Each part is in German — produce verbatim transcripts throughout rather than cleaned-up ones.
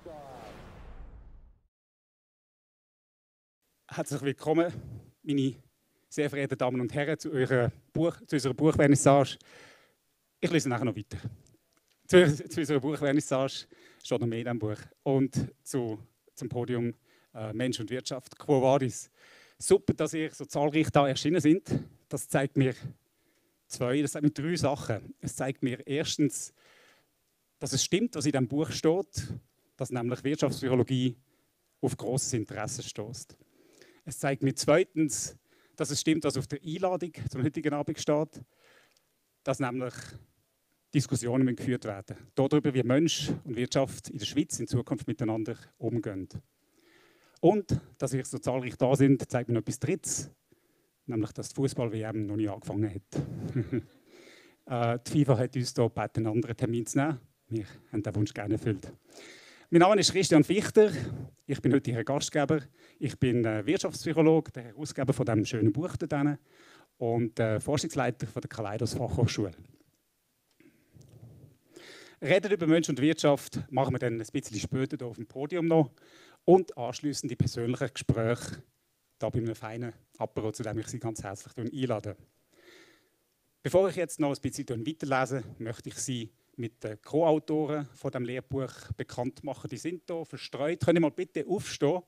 Herzlich willkommen, meine sehr verehrten Damen und Herren, zu, eurer Buch, zu unserer Buchvernissage. Ich lese nachher noch weiter. Zu, zu unserer Buchvernissage steht noch mehr in diesem Buch. Und zu, zum Podium äh, Mensch und Wirtschaft, Quo Vadis. Super, dass ihr so zahlreich da erschienen sind. Das zeigt mir zwei, das zeigt mir drei Sachen. Es zeigt mir erstens, dass es stimmt, was in diesem Buch steht, dass nämlich Wirtschaftspsychologie auf grosses Interesse stößt. Es zeigt mir zweitens, dass es stimmt, was auf der Einladung zum heutigen Abend steht, dass nämlich Diskussionen geführt werden darüber, wie Mensch und Wirtschaft in der Schweiz in Zukunft miteinander umgehen. Und dass wir so zahlreich da sind, zeigt mir noch etwas Drittes, nämlich dass die Fußball-W M noch nicht angefangen hat. äh, die FIFA hat uns hier gebeten, einen anderen Termin zu nehmen. Wir haben den Wunsch gerne erfüllt. Mein Name ist Christian Fichter, ich bin heute Ihr Gastgeber. Ich bin äh, Wirtschaftspsychologe, der Herausgeber von diesem schönen Buch hier und äh, Forschungsleiter von der Kaleidos Fachhochschule. Reden über Mensch und Wirtschaft machen wir dann ein bisschen später hier auf dem Podium noch und anschliessend die persönlichen Gespräche hier bei einem feinen Apero, zu dem ich Sie ganz herzlich einlade. Bevor ich jetzt noch ein bisschen weiterlese, möchte ich Sie mit den Co-Autoren von dem Lehrbuch bekannt machen. Die sind hier verstreut. Können Sie mal bitte aufstehen?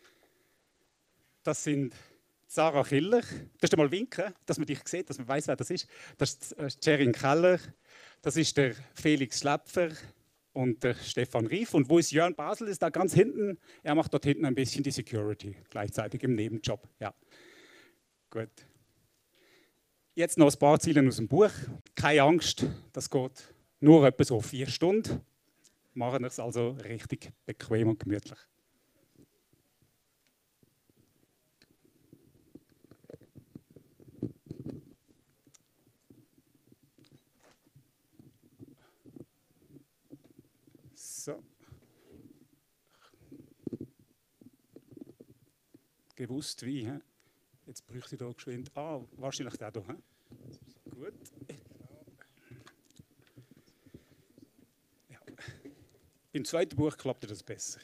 Das sind Sarah Killer. Das ist mal winken, dass man dich sieht, dass man weiß, wer das ist. Das ist Sherin Keller. Das ist der Felix Schläpfer und der Stefan Rief. Und wo ist Jörn Basel? Ist da ganz hinten. Er macht dort hinten ein bisschen die Security, gleichzeitig im Nebenjob. Ja, gut. Jetzt noch ein paar Ziele aus dem Buch. Keine Angst, das geht nur etwa so vier Stunden. Machen wir es also richtig bequem und gemütlich. So. Gewusst wie, he? Jetzt bräuchte ich hier geschwind. Ah, wahrscheinlich der hier. He? Gut. Ja. Im zweiten Buch klappte das besser.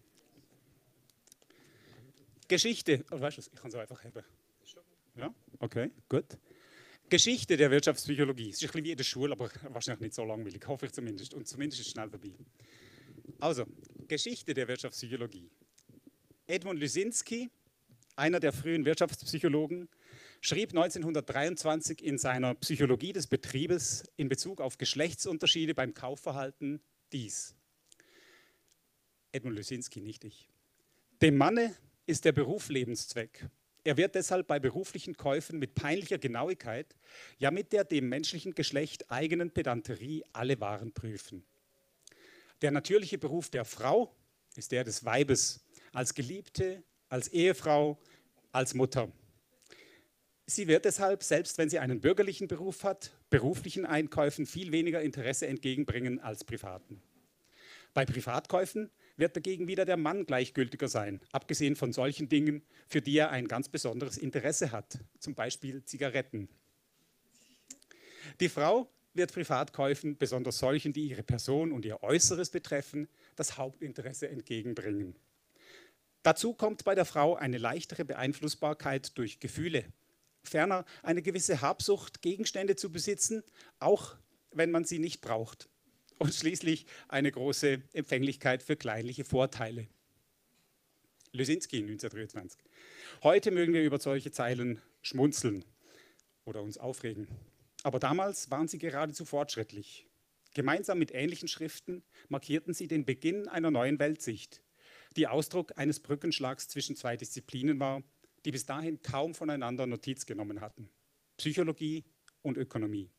Geschichte. Oh, weißt du, ich kann es einfach haben. Ja, okay, gut. Geschichte der Wirtschaftspsychologie. Es ist ein bisschen wie in der Schule, aber wahrscheinlich nicht so langweilig, hoffe ich zumindest. Und zumindest ist es schnell vorbei. Also, Geschichte der Wirtschaftspsychologie. Edmund Lysinski, einer der frühen Wirtschaftspsychologen, schrieb neunzehnhundertdreiundzwanzig in seiner Psychologie des Betriebes in Bezug auf Geschlechtsunterschiede beim Kaufverhalten dies. Edmund Lysinski, nicht ich. Dem Manne ist der Beruf Lebenszweck. Er wird deshalb bei beruflichen Käufen mit peinlicher Genauigkeit, ja mit der dem menschlichen Geschlecht eigenen Pedanterie alle Waren prüfen. Der natürliche Beruf der Frau ist der des Weibes, als Geliebte, als Ehefrau, als Mutter. Sie wird deshalb, selbst wenn sie einen bürgerlichen Beruf hat, beruflichen Einkäufen viel weniger Interesse entgegenbringen als privaten. Bei Privatkäufen wird dagegen wieder der Mann gleichgültiger sein, abgesehen von solchen Dingen, für die er ein ganz besonderes Interesse hat, zum Beispiel Zigaretten. Die Frau wird Privatkäufen, besonders solchen, die ihre Person und ihr Äußeres betreffen, das Hauptinteresse entgegenbringen. Dazu kommt bei der Frau eine leichtere Beeinflussbarkeit durch Gefühle. Ferner eine gewisse Habsucht, Gegenstände zu besitzen, auch wenn man sie nicht braucht. Und schließlich eine große Empfänglichkeit für kleinliche Vorteile. Lysinski neunzehnhundertdreiundzwanzig. Heute mögen wir über solche Zeilen schmunzeln oder uns aufregen. Aber damals waren sie geradezu fortschrittlich. Gemeinsam mit ähnlichen Schriften markierten sie den Beginn einer neuen Weltsicht, die Ausdruck eines Brückenschlags zwischen zwei Disziplinen war, die bis dahin kaum voneinander Notiz genommen hatten: Psychologie und Ökonomie.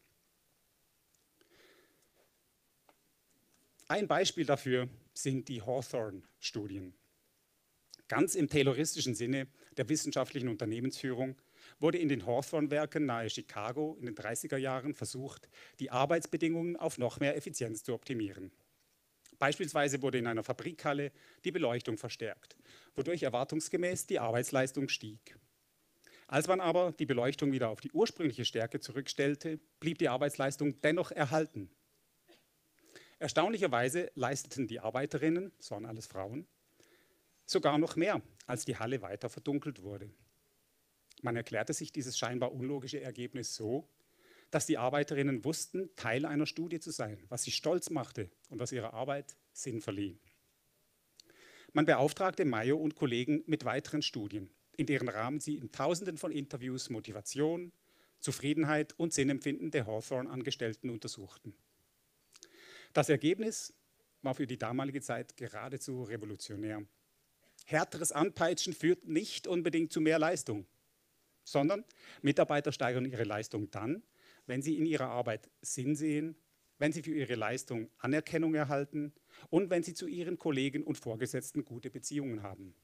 Ein Beispiel dafür sind die Hawthorne-Studien. Ganz im tayloristischen Sinne der wissenschaftlichen Unternehmensführung wurde in den Hawthorne-Werken nahe Chicago in den dreißiger Jahren versucht, die Arbeitsbedingungen auf noch mehr Effizienz zu optimieren. Beispielsweise wurde in einer Fabrikhalle die Beleuchtung verstärkt, wodurch erwartungsgemäß die Arbeitsleistung stieg. Als man aber die Beleuchtung wieder auf die ursprüngliche Stärke zurückstellte, blieb die Arbeitsleistung dennoch erhalten. Erstaunlicherweise leisteten die Arbeiterinnen, das waren alles Frauen, sogar noch mehr, als die Halle weiter verdunkelt wurde. Man erklärte sich dieses scheinbar unlogische Ergebnis so, dass die Arbeiterinnen wussten, Teil einer Studie zu sein, was sie stolz machte und was ihrer Arbeit Sinn verlieh. Man beauftragte Mayo und Kollegen mit weiteren Studien, in deren Rahmen sie in Tausenden von Interviews Motivation, Zufriedenheit und Sinnempfinden der Hawthorne-Angestellten untersuchten. Das Ergebnis war für die damalige Zeit geradezu revolutionär. Härteres Anpeitschen führt nicht unbedingt zu mehr Leistung, sondern Mitarbeiter steigern ihre Leistung dann, wenn sie in ihrer Arbeit Sinn sehen, wenn sie für ihre Leistung Anerkennung erhalten und wenn sie zu ihren Kollegen und Vorgesetzten gute Beziehungen haben.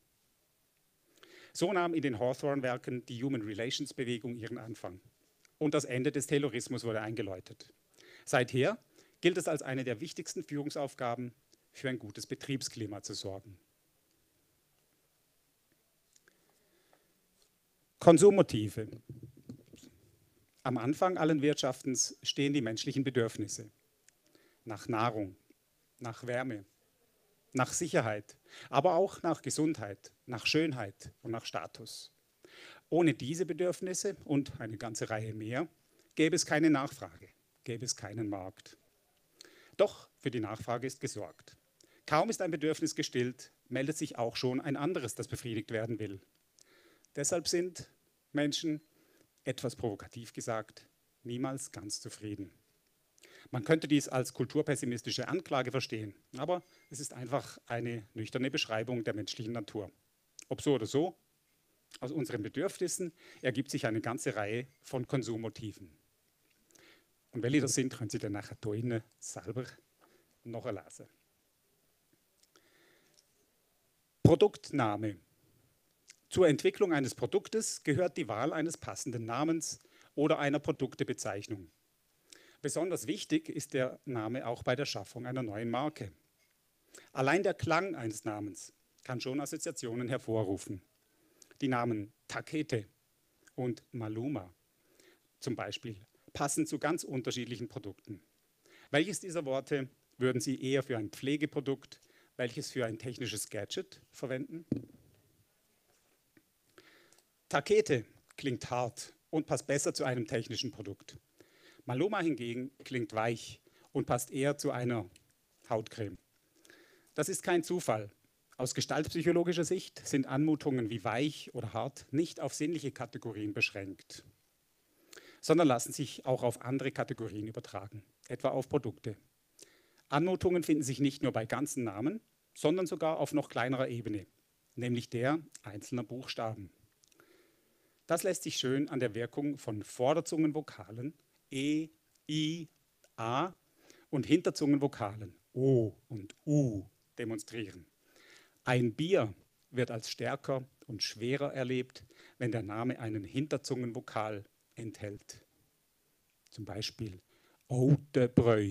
So nahm in den Hawthorne-Werken die Human Relations-Bewegung ihren Anfang und das Ende des Taylorismus wurde eingeläutet. Seither gilt es als eine der wichtigsten Führungsaufgaben, für ein gutes Betriebsklima zu sorgen. Konsummotive. Am Anfang allen Wirtschaftens stehen die menschlichen Bedürfnisse nach Nahrung, nach Wärme, nach Sicherheit, aber auch nach Gesundheit, nach Schönheit und nach Status. Ohne diese Bedürfnisse und eine ganze Reihe mehr gäbe es keine Nachfrage, gäbe es keinen Markt. Doch für die Nachfrage ist gesorgt. Kaum ist ein Bedürfnis gestillt, meldet sich auch schon ein anderes, das befriedigt werden will. Deshalb sind Menschen, etwas provokativ gesagt, niemals ganz zufrieden. Man könnte dies als kulturpessimistische Anklage verstehen, aber es ist einfach eine nüchterne Beschreibung der menschlichen Natur. Ob so oder so, aus unseren Bedürfnissen ergibt sich eine ganze Reihe von Konsummotiven. Und welche das sind, können Sie dann nachher da innen selber noch lesen. Produktname. Zur Entwicklung eines Produktes gehört die Wahl eines passenden Namens oder einer Produktebezeichnung. Besonders wichtig ist der Name auch bei der Schaffung einer neuen Marke. Allein der Klang eines Namens kann schon Assoziationen hervorrufen. Die Namen Takete und Maluma zum Beispiel passen zu ganz unterschiedlichen Produkten. Welches dieser Worte würden Sie eher für ein Pflegeprodukt, welches für ein technisches Gadget verwenden? Takete klingt hart und passt besser zu einem technischen Produkt. Maluma hingegen klingt weich und passt eher zu einer Hautcreme. Das ist kein Zufall. Aus gestaltpsychologischer Sicht sind Anmutungen wie weich oder hart nicht auf sinnliche Kategorien beschränkt, sondern lassen sich auch auf andere Kategorien übertragen, etwa auf Produkte. Anmutungen finden sich nicht nur bei ganzen Namen, sondern sogar auf noch kleinerer Ebene, nämlich der einzelner Buchstaben. Das lässt sich schön an der Wirkung von Vorderzungenvokalen E, I, A und Hinterzungenvokalen O und U demonstrieren. Ein Bier wird als stärker und schwerer erlebt, wenn der Name einen Hinterzungenvokal enthält. Zum Beispiel Eau de Breuil.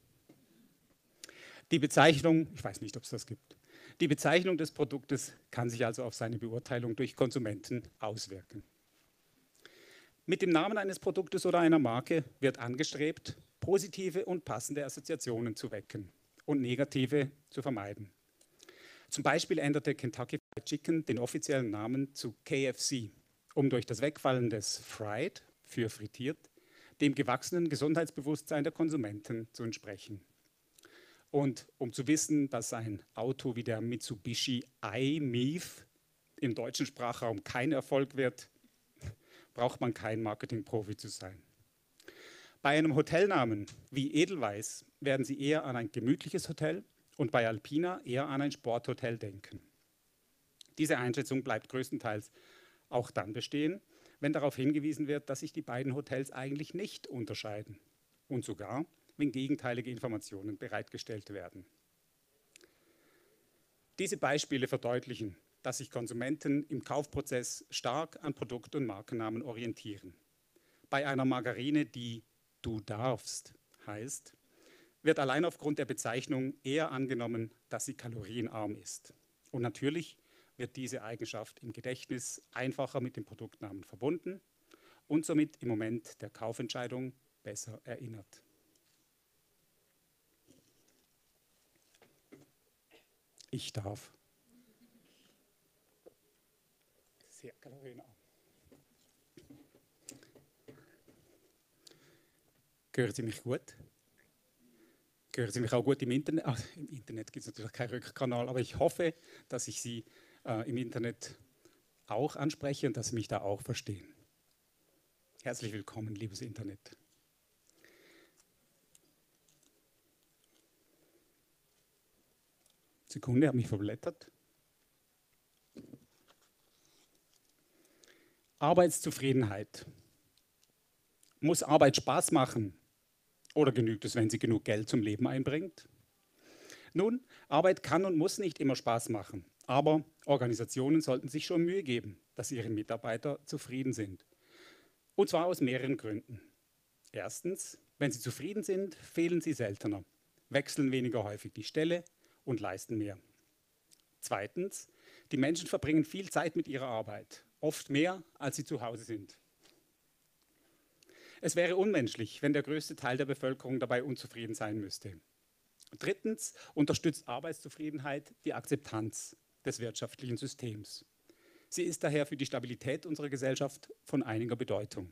Die Bezeichnung, ich weiß nicht, ob es das gibt, die Bezeichnung des Produktes kann sich also auf seine Beurteilung durch Konsumenten auswirken. Mit dem Namen eines Produktes oder einer Marke wird angestrebt, positive und passende Assoziationen zu wecken und negative zu vermeiden. Zum Beispiel änderte Kentucky Fried Chicken den offiziellen Namen zu K F C, um durch das Wegfallen des Fried für frittiert dem gewachsenen Gesundheitsbewusstsein der Konsumenten zu entsprechen. Und um zu wissen, dass ein Auto wie der Mitsubishi i-M I F im deutschen Sprachraum kein Erfolg wird, braucht man kein Marketingprofi zu sein. Bei einem Hotelnamen wie Edelweiss werden Sie eher an ein gemütliches Hotel und bei Alpina eher an ein Sporthotel denken. Diese Einschätzung bleibt größtenteils auch dann bestehen, wenn darauf hingewiesen wird, dass sich die beiden Hotels eigentlich nicht unterscheiden und sogar, wenn gegenteilige Informationen bereitgestellt werden. Diese Beispiele verdeutlichen, dass sich Konsumenten im Kaufprozess stark an Produkt- und Markennamen orientieren. Bei einer Margarine, die du darfst heißt, wird allein aufgrund der Bezeichnung eher angenommen, dass sie kalorienarm ist. Und natürlich wird diese Eigenschaft im Gedächtnis einfacher mit dem Produktnamen verbunden und somit im Moment der Kaufentscheidung besser erinnert. Ich darf. Sehr kalorienarm. Hören Sie mich gut? Hören Sie mich auch gut im Internet? Ach, im Internet gibt es natürlich keinen Rückkanal, aber ich hoffe, dass ich Sie äh, im Internet auch anspreche und dass Sie mich da auch verstehen. Herzlich willkommen, liebes Internet. Sekunde, habe mich verblättert. Arbeitszufriedenheit. Muss Arbeit Spaß machen? Oder genügt es, wenn sie genug Geld zum Leben einbringt? Nun, Arbeit kann und muss nicht immer Spaß machen, aber Organisationen sollten sich schon Mühe geben, dass ihre Mitarbeiter zufrieden sind. Und zwar aus mehreren Gründen. Erstens, wenn sie zufrieden sind, fehlen sie seltener, wechseln weniger häufig die Stelle und leisten mehr. Zweitens, die Menschen verbringen viel Zeit mit ihrer Arbeit, oft mehr, als sie zu Hause sind. Es wäre unmenschlich, wenn der größte Teil der Bevölkerung dabei unzufrieden sein müsste. Drittens unterstützt Arbeitszufriedenheit die Akzeptanz des wirtschaftlichen Systems. Sie ist daher für die Stabilität unserer Gesellschaft von einiger Bedeutung.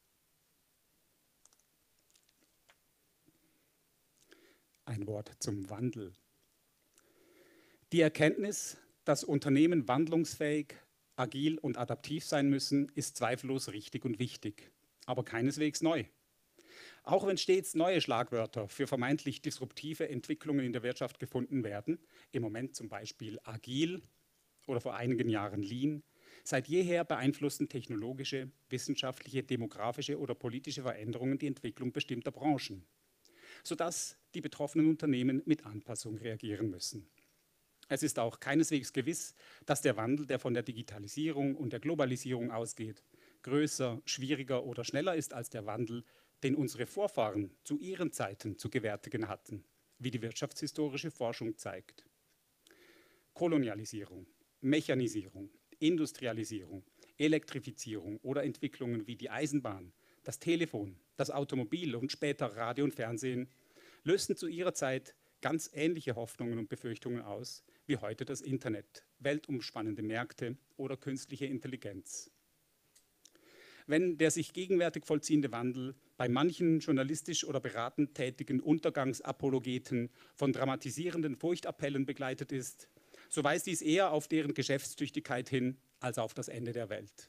Ein Wort zum Wandel. Die Erkenntnis, dass Unternehmen wandlungsfähig, agil und adaptiv sein müssen, ist zweifellos richtig und wichtig, aber keineswegs neu. Auch wenn stets neue Schlagwörter für vermeintlich disruptive Entwicklungen in der Wirtschaft gefunden werden, im Moment zum Beispiel agil oder vor einigen Jahren lean, seit jeher beeinflussen technologische, wissenschaftliche, demografische oder politische Veränderungen die Entwicklung bestimmter Branchen, sodass die betroffenen Unternehmen mit Anpassung reagieren müssen. Es ist auch keineswegs gewiss, dass der Wandel, der von der Digitalisierung und der Globalisierung ausgeht, größer, schwieriger oder schneller ist als der Wandel, den unsere Vorfahren zu ihren Zeiten zu gewärtigen hatten, wie die wirtschaftshistorische Forschung zeigt. Kolonialisierung, Mechanisierung, Industrialisierung, Elektrifizierung oder Entwicklungen wie die Eisenbahn, das Telefon, das Automobil und später Radio und Fernsehen lösten zu ihrer Zeit ganz ähnliche Hoffnungen und Befürchtungen aus wie heute das Internet, weltumspannende Märkte oder künstliche Intelligenz. Wenn der sich gegenwärtig vollziehende Wandel bei manchen journalistisch oder beratend tätigen Untergangsapologeten von dramatisierenden Furchtappellen begleitet ist, so weist dies eher auf deren Geschäftstüchtigkeit hin als auf das Ende der Welt.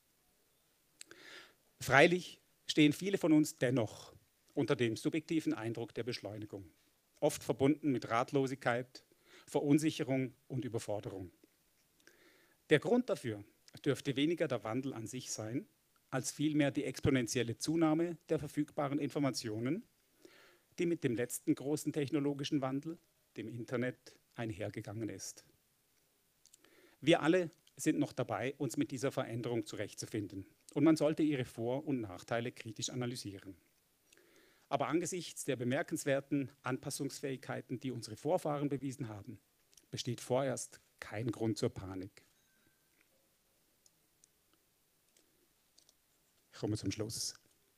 Freilich stehen viele von uns dennoch unter dem subjektiven Eindruck der Beschleunigung, oft verbunden mit Ratlosigkeit, Verunsicherung und Überforderung. Der Grund dafür dürfte weniger der Wandel an sich sein, als vielmehr die exponentielle Zunahme der verfügbaren Informationen, die mit dem letzten großen technologischen Wandel, dem Internet, einhergegangen ist. Wir alle sind noch dabei, uns mit dieser Veränderung zurechtzufinden und man sollte ihre Vor- und Nachteile kritisch analysieren. Aber angesichts der bemerkenswerten Anpassungsfähigkeiten, die unsere Vorfahren bewiesen haben, besteht vorerst kein Grund zur Panik. Ich komme zum Schluss.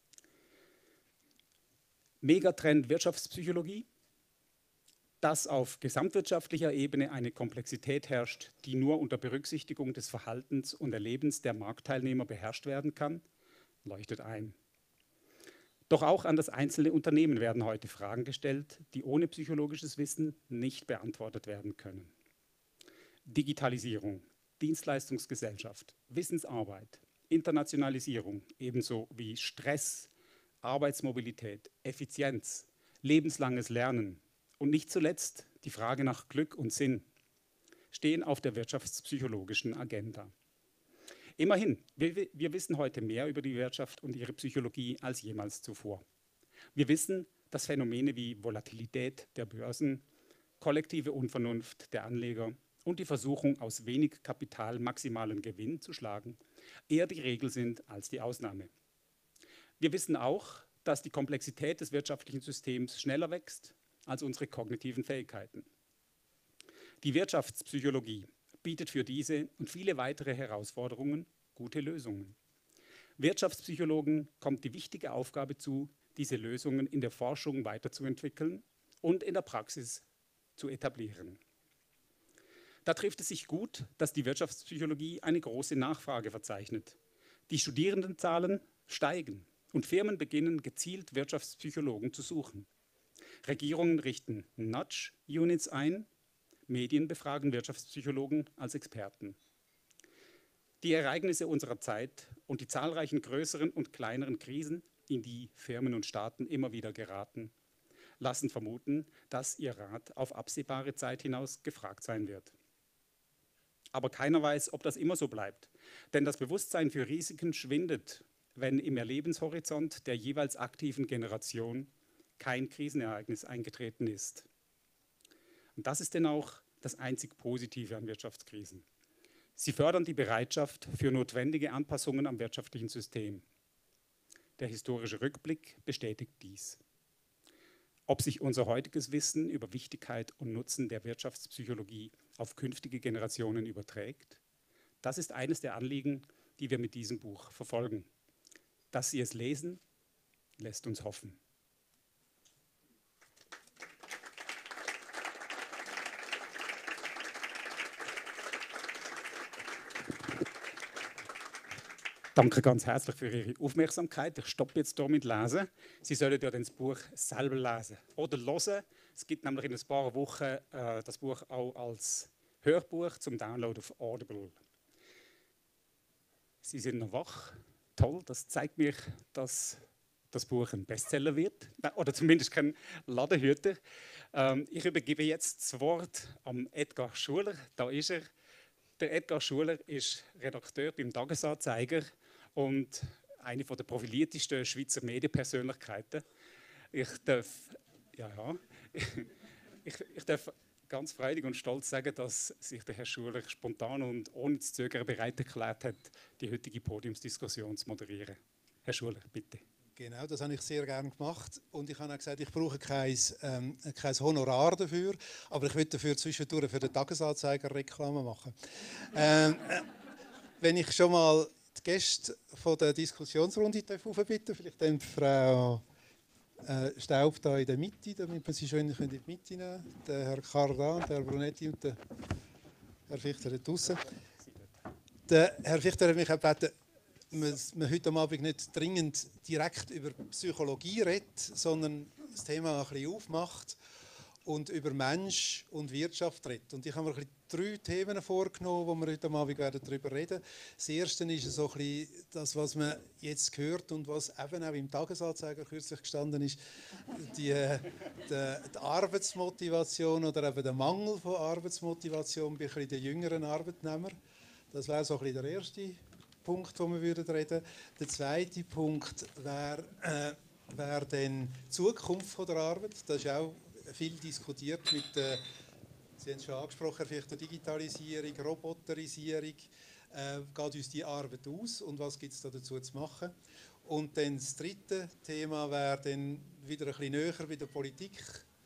Megatrend Wirtschaftspsychologie, dass auf gesamtwirtschaftlicher Ebene eine Komplexität herrscht, die nur unter Berücksichtigung des Verhaltens und Erlebens der Marktteilnehmer beherrscht werden kann, leuchtet ein. Doch auch an das einzelne Unternehmen werden heute Fragen gestellt, die ohne psychologisches Wissen nicht beantwortet werden können. Digitalisierung, Dienstleistungsgesellschaft, Wissensarbeit, Internationalisierung, ebenso wie Stress, Arbeitsmobilität, Effizienz, lebenslanges Lernen und nicht zuletzt die Frage nach Glück und Sinn stehen auf der wirtschaftspsychologischen Agenda. Immerhin, wir, wir wissen heute mehr über die Wirtschaft und ihre Psychologie als jemals zuvor. Wir wissen, dass Phänomene wie Volatilität der Börsen, kollektive Unvernunft der Anleger und die Versuchung, aus wenig Kapital maximalen Gewinn zu schlagen, eher die Regel sind als die Ausnahme. Wir wissen auch, dass die Komplexität des wirtschaftlichen Systems schneller wächst als unsere kognitiven Fähigkeiten. Die Wirtschaftspsychologie bietet für diese und viele weitere Herausforderungen gute Lösungen. Wirtschaftspsychologen kommt die wichtige Aufgabe zu, diese Lösungen in der Forschung weiterzuentwickeln und in der Praxis zu etablieren. Da trifft es sich gut, dass die Wirtschaftspsychologie eine große Nachfrage verzeichnet. Die Studierendenzahlen steigen und Firmen beginnen gezielt Wirtschaftspsychologen zu suchen. Regierungen richten Nudge-Units ein, Medien befragen Wirtschaftspsychologen als Experten. Die Ereignisse unserer Zeit und die zahlreichen größeren und kleineren Krisen, in die Firmen und Staaten immer wieder geraten, lassen vermuten, dass ihr Rat auf absehbare Zeit hinaus gefragt sein wird. Aber keiner weiß, ob das immer so bleibt, denn das Bewusstsein für Risiken schwindet, wenn im Erlebenshorizont der jeweils aktiven Generation kein Krisenereignis eingetreten ist. Und das ist denn auch das einzig Positive an Wirtschaftskrisen. Sie fördern die Bereitschaft für notwendige Anpassungen am wirtschaftlichen System. Der historische Rückblick bestätigt dies. Ob sich unser heutiges Wissen über Wichtigkeit und Nutzen der Wirtschaftspsychologie auf künftige Generationen überträgt, das ist eines der Anliegen, die wir mit diesem Buch verfolgen. Dass Sie es lesen, lässt uns hoffen. Danke ganz herzlich für Ihre Aufmerksamkeit. Ich stoppe jetzt hier mit Lesen. Sie sollen ja das Buch selber lesen oder hören. Es gibt nämlich in ein paar Wochen äh, das Buch auch als Hörbuch zum Download auf Audible. Sie sind noch wach. Toll, das zeigt mir, dass das Buch ein Bestseller wird. Oder zumindest kein Ladenhüter. Ähm, ich übergebe jetzt das Wort an Edgar Schuler. Da ist er. Der Edgar Schuler ist Redakteur beim Tagesanzeiger und eine der profiliertesten Schweizer Medienpersönlichkeiten. Ich darf, ja, ja, ich, ich darf ganz freudig und stolz sagen, dass sich der Herr Schuler spontan und ohne zu zögern bereit erklärt hat, die heutige Podiumsdiskussion zu moderieren. Herr Schuler, bitte. Genau, das habe ich sehr gerne gemacht. Und ich habe auch gesagt, ich brauche kein, ähm, kein Honorar dafür, aber ich will dafür zwischendurch für den Tagesanzeiger Reklame machen. ähm, äh, wenn ich schon mal die Gäste von der Diskussionsrunde aufbitten, vielleicht dann Frau äh, Staub da in der Mitte, damit wir sie schön in die Mitte nehmen können. Der Herr Cardan, der Herr Brunetti und der Herr Fichter da draussen. Der Herr Fichter hat mich auch gebeten, man heute Abend nicht dringend direkt über Psychologie redet, sondern das Thema ein bisschen aufmacht und über Mensch und Wirtschaft redet. Und ich habe mir ein bisschen drei Themen vorgenommen, wo wir heute Abend darüber reden werden. Das erste ist so ein bisschen das, was man jetzt hört und was eben auch im Tagesanzeiger kürzlich gestanden ist, die, die, die Arbeitsmotivation oder eben der Mangel von Arbeitsmotivation bei ein bisschen den jüngeren Arbeitnehmern. Das wäre so ein bisschen der erste Punkt, wo wir reden würden. Der zweite Punkt wäre äh, wär dann die Zukunft der Arbeit. Das ist auch viel diskutiert mit der, Sie haben es schon angesprochen, vielleicht der Digitalisierung, Roboterisierung. Äh, geht uns die Arbeit aus und was gibt es da dazu zu machen? Und dann das dritte Thema wäre dann wieder ein bisschen näher bei der Politik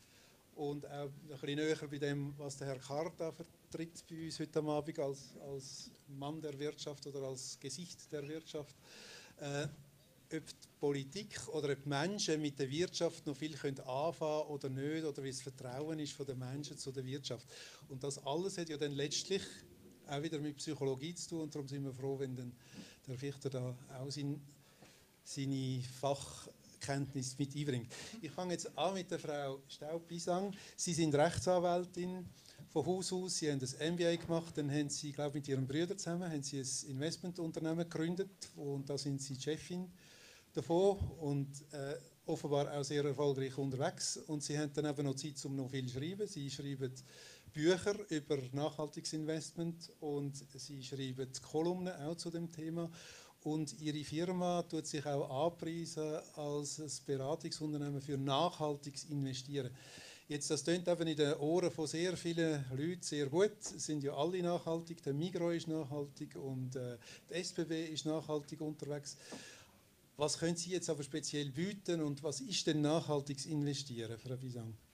und auch ein bisschen näher bei dem, was der Herr Karta vertritt bei uns heute Abend als, als Mann der Wirtschaft oder als Gesicht der Wirtschaft. Äh, ob die Politik oder ob die Menschen mit der Wirtschaft noch viel können anfangen oder nicht, oder wie das Vertrauen ist von den Menschen zu der Wirtschaft. Und das alles hat ja dann letztlich auch wieder mit Psychologie zu tun und darum sind wir froh, wenn dann der Fichter da auch sein, seine Fachkenntnis mit einbringt. Ich fange jetzt an mit der Frau Staub-Bisang. Sie sind Rechtsanwältin von Haus aus. Sie haben das M B A gemacht, dann haben Sie, glaube ich, mit Ihrem Bruder zusammen haben Sie ein Investmentunternehmen gegründet und da sind Sie Chefin davon und äh, offenbar auch sehr erfolgreich unterwegs. Und Sie haben dann eben noch Zeit, um noch viel zu schreiben. Sie schreiben Bücher über nachhaltiges Investment und Sie schreiben Kolumnen auch zu dem Thema. Und Ihre Firma tut sich auch anpreisen als ein Beratungsunternehmen für nachhaltiges Investieren. Jetzt, das klingt eben in den Ohren von sehr vielen Leuten sehr gut. Es sind ja alle nachhaltig. Der Migros ist nachhaltig und äh, die S B B ist nachhaltig unterwegs. Was können Sie jetzt aber speziell bieten und was ist denn nachhaltiges Investieren, Frau Bisang?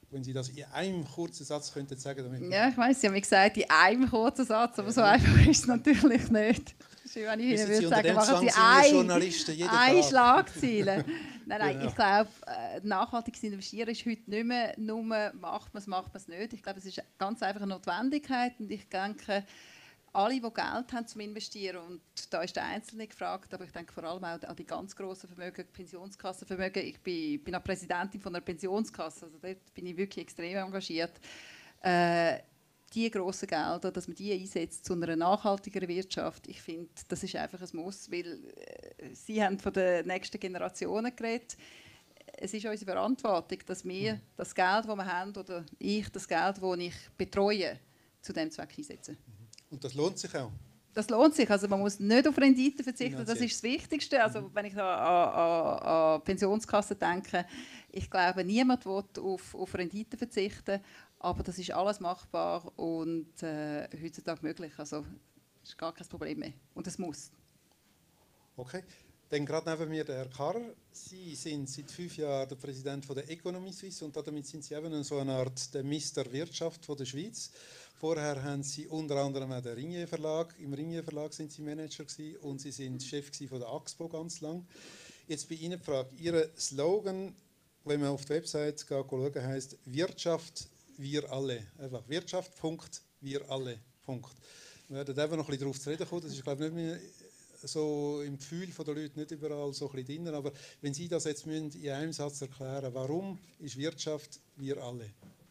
wenn Sie das in einem kurzen Satz könnten sagen könnten. Ja, ich weiss, Sie haben mir gesagt, in einem kurzen Satz, aber ja, so einfach ist es natürlich nicht. Wenn ich Ihnen würde sagen, machen Sie eine, eine Schlagzeile. Nein, nein, genau. Ich glaube, nachhaltiges Investieren ist heute nicht mehr nur, macht man es, macht man es nicht. Ich glaube, es ist ganz einfach eine Notwendigkeit und ich denke, alle, die Geld haben zum Investieren, und da ist der Einzelne gefragt, aber ich denke vor allem auch an die ganz grossen Vermögen, Pensionskassenvermögen. Ich bin, bin auch Präsidentin von einer Pensionskasse, also dort bin ich wirklich extrem engagiert. Äh, die grossen Gelder, dass man die einsetzt zu einer nachhaltigeren Wirtschaft, ich finde, das ist einfach ein Muss, weil äh, Sie haben von den nächsten Generationen geredet. Es ist unsere Verantwortung, dass wir das Geld, das wir haben, oder ich das Geld, das ich betreue, zu diesem Zweck einsetzen. Und das lohnt sich auch? Das lohnt sich. Also man muss nicht auf Rendite verzichten, das ist das Wichtigste. Also mhm. wenn ich an, an, an Pensionskassen denke, ich glaube, niemand will auf, auf Rendite verzichten, aber das ist alles machbar und äh, heutzutage möglich. Also das ist gar kein Problem mehr und es muss. Okay. Dann gerade neben mir der Herr Karrer. Sie sind seit fünf Jahren der Präsident von der Economy Suisse und damit sind Sie eben so eine Art der Mister Wirtschaft von der Schweiz. Vorher haben Sie unter anderem auch den Ringier Verlag, im Ringier Verlag sind Sie Manager gewesen, und Sie sind Chef von der Axpo ganz lang. Jetzt bei Ihnen die Frage, Ihr Slogan, wenn man auf die Website geht, schauen, heisst Wirtschaft, wir alle. Einfach Wirtschaft, Punkt, wir alle, Punkt. Wir werden eben noch ein bisschen darauf zu reden kommen, das ist, glaube ich, nicht mehr so im Gefühl der Leute nicht überall so ein bisschen drin, aber wenn Sie das jetzt müssen, in einem Satz erklären, warum ist Wirtschaft wir alle?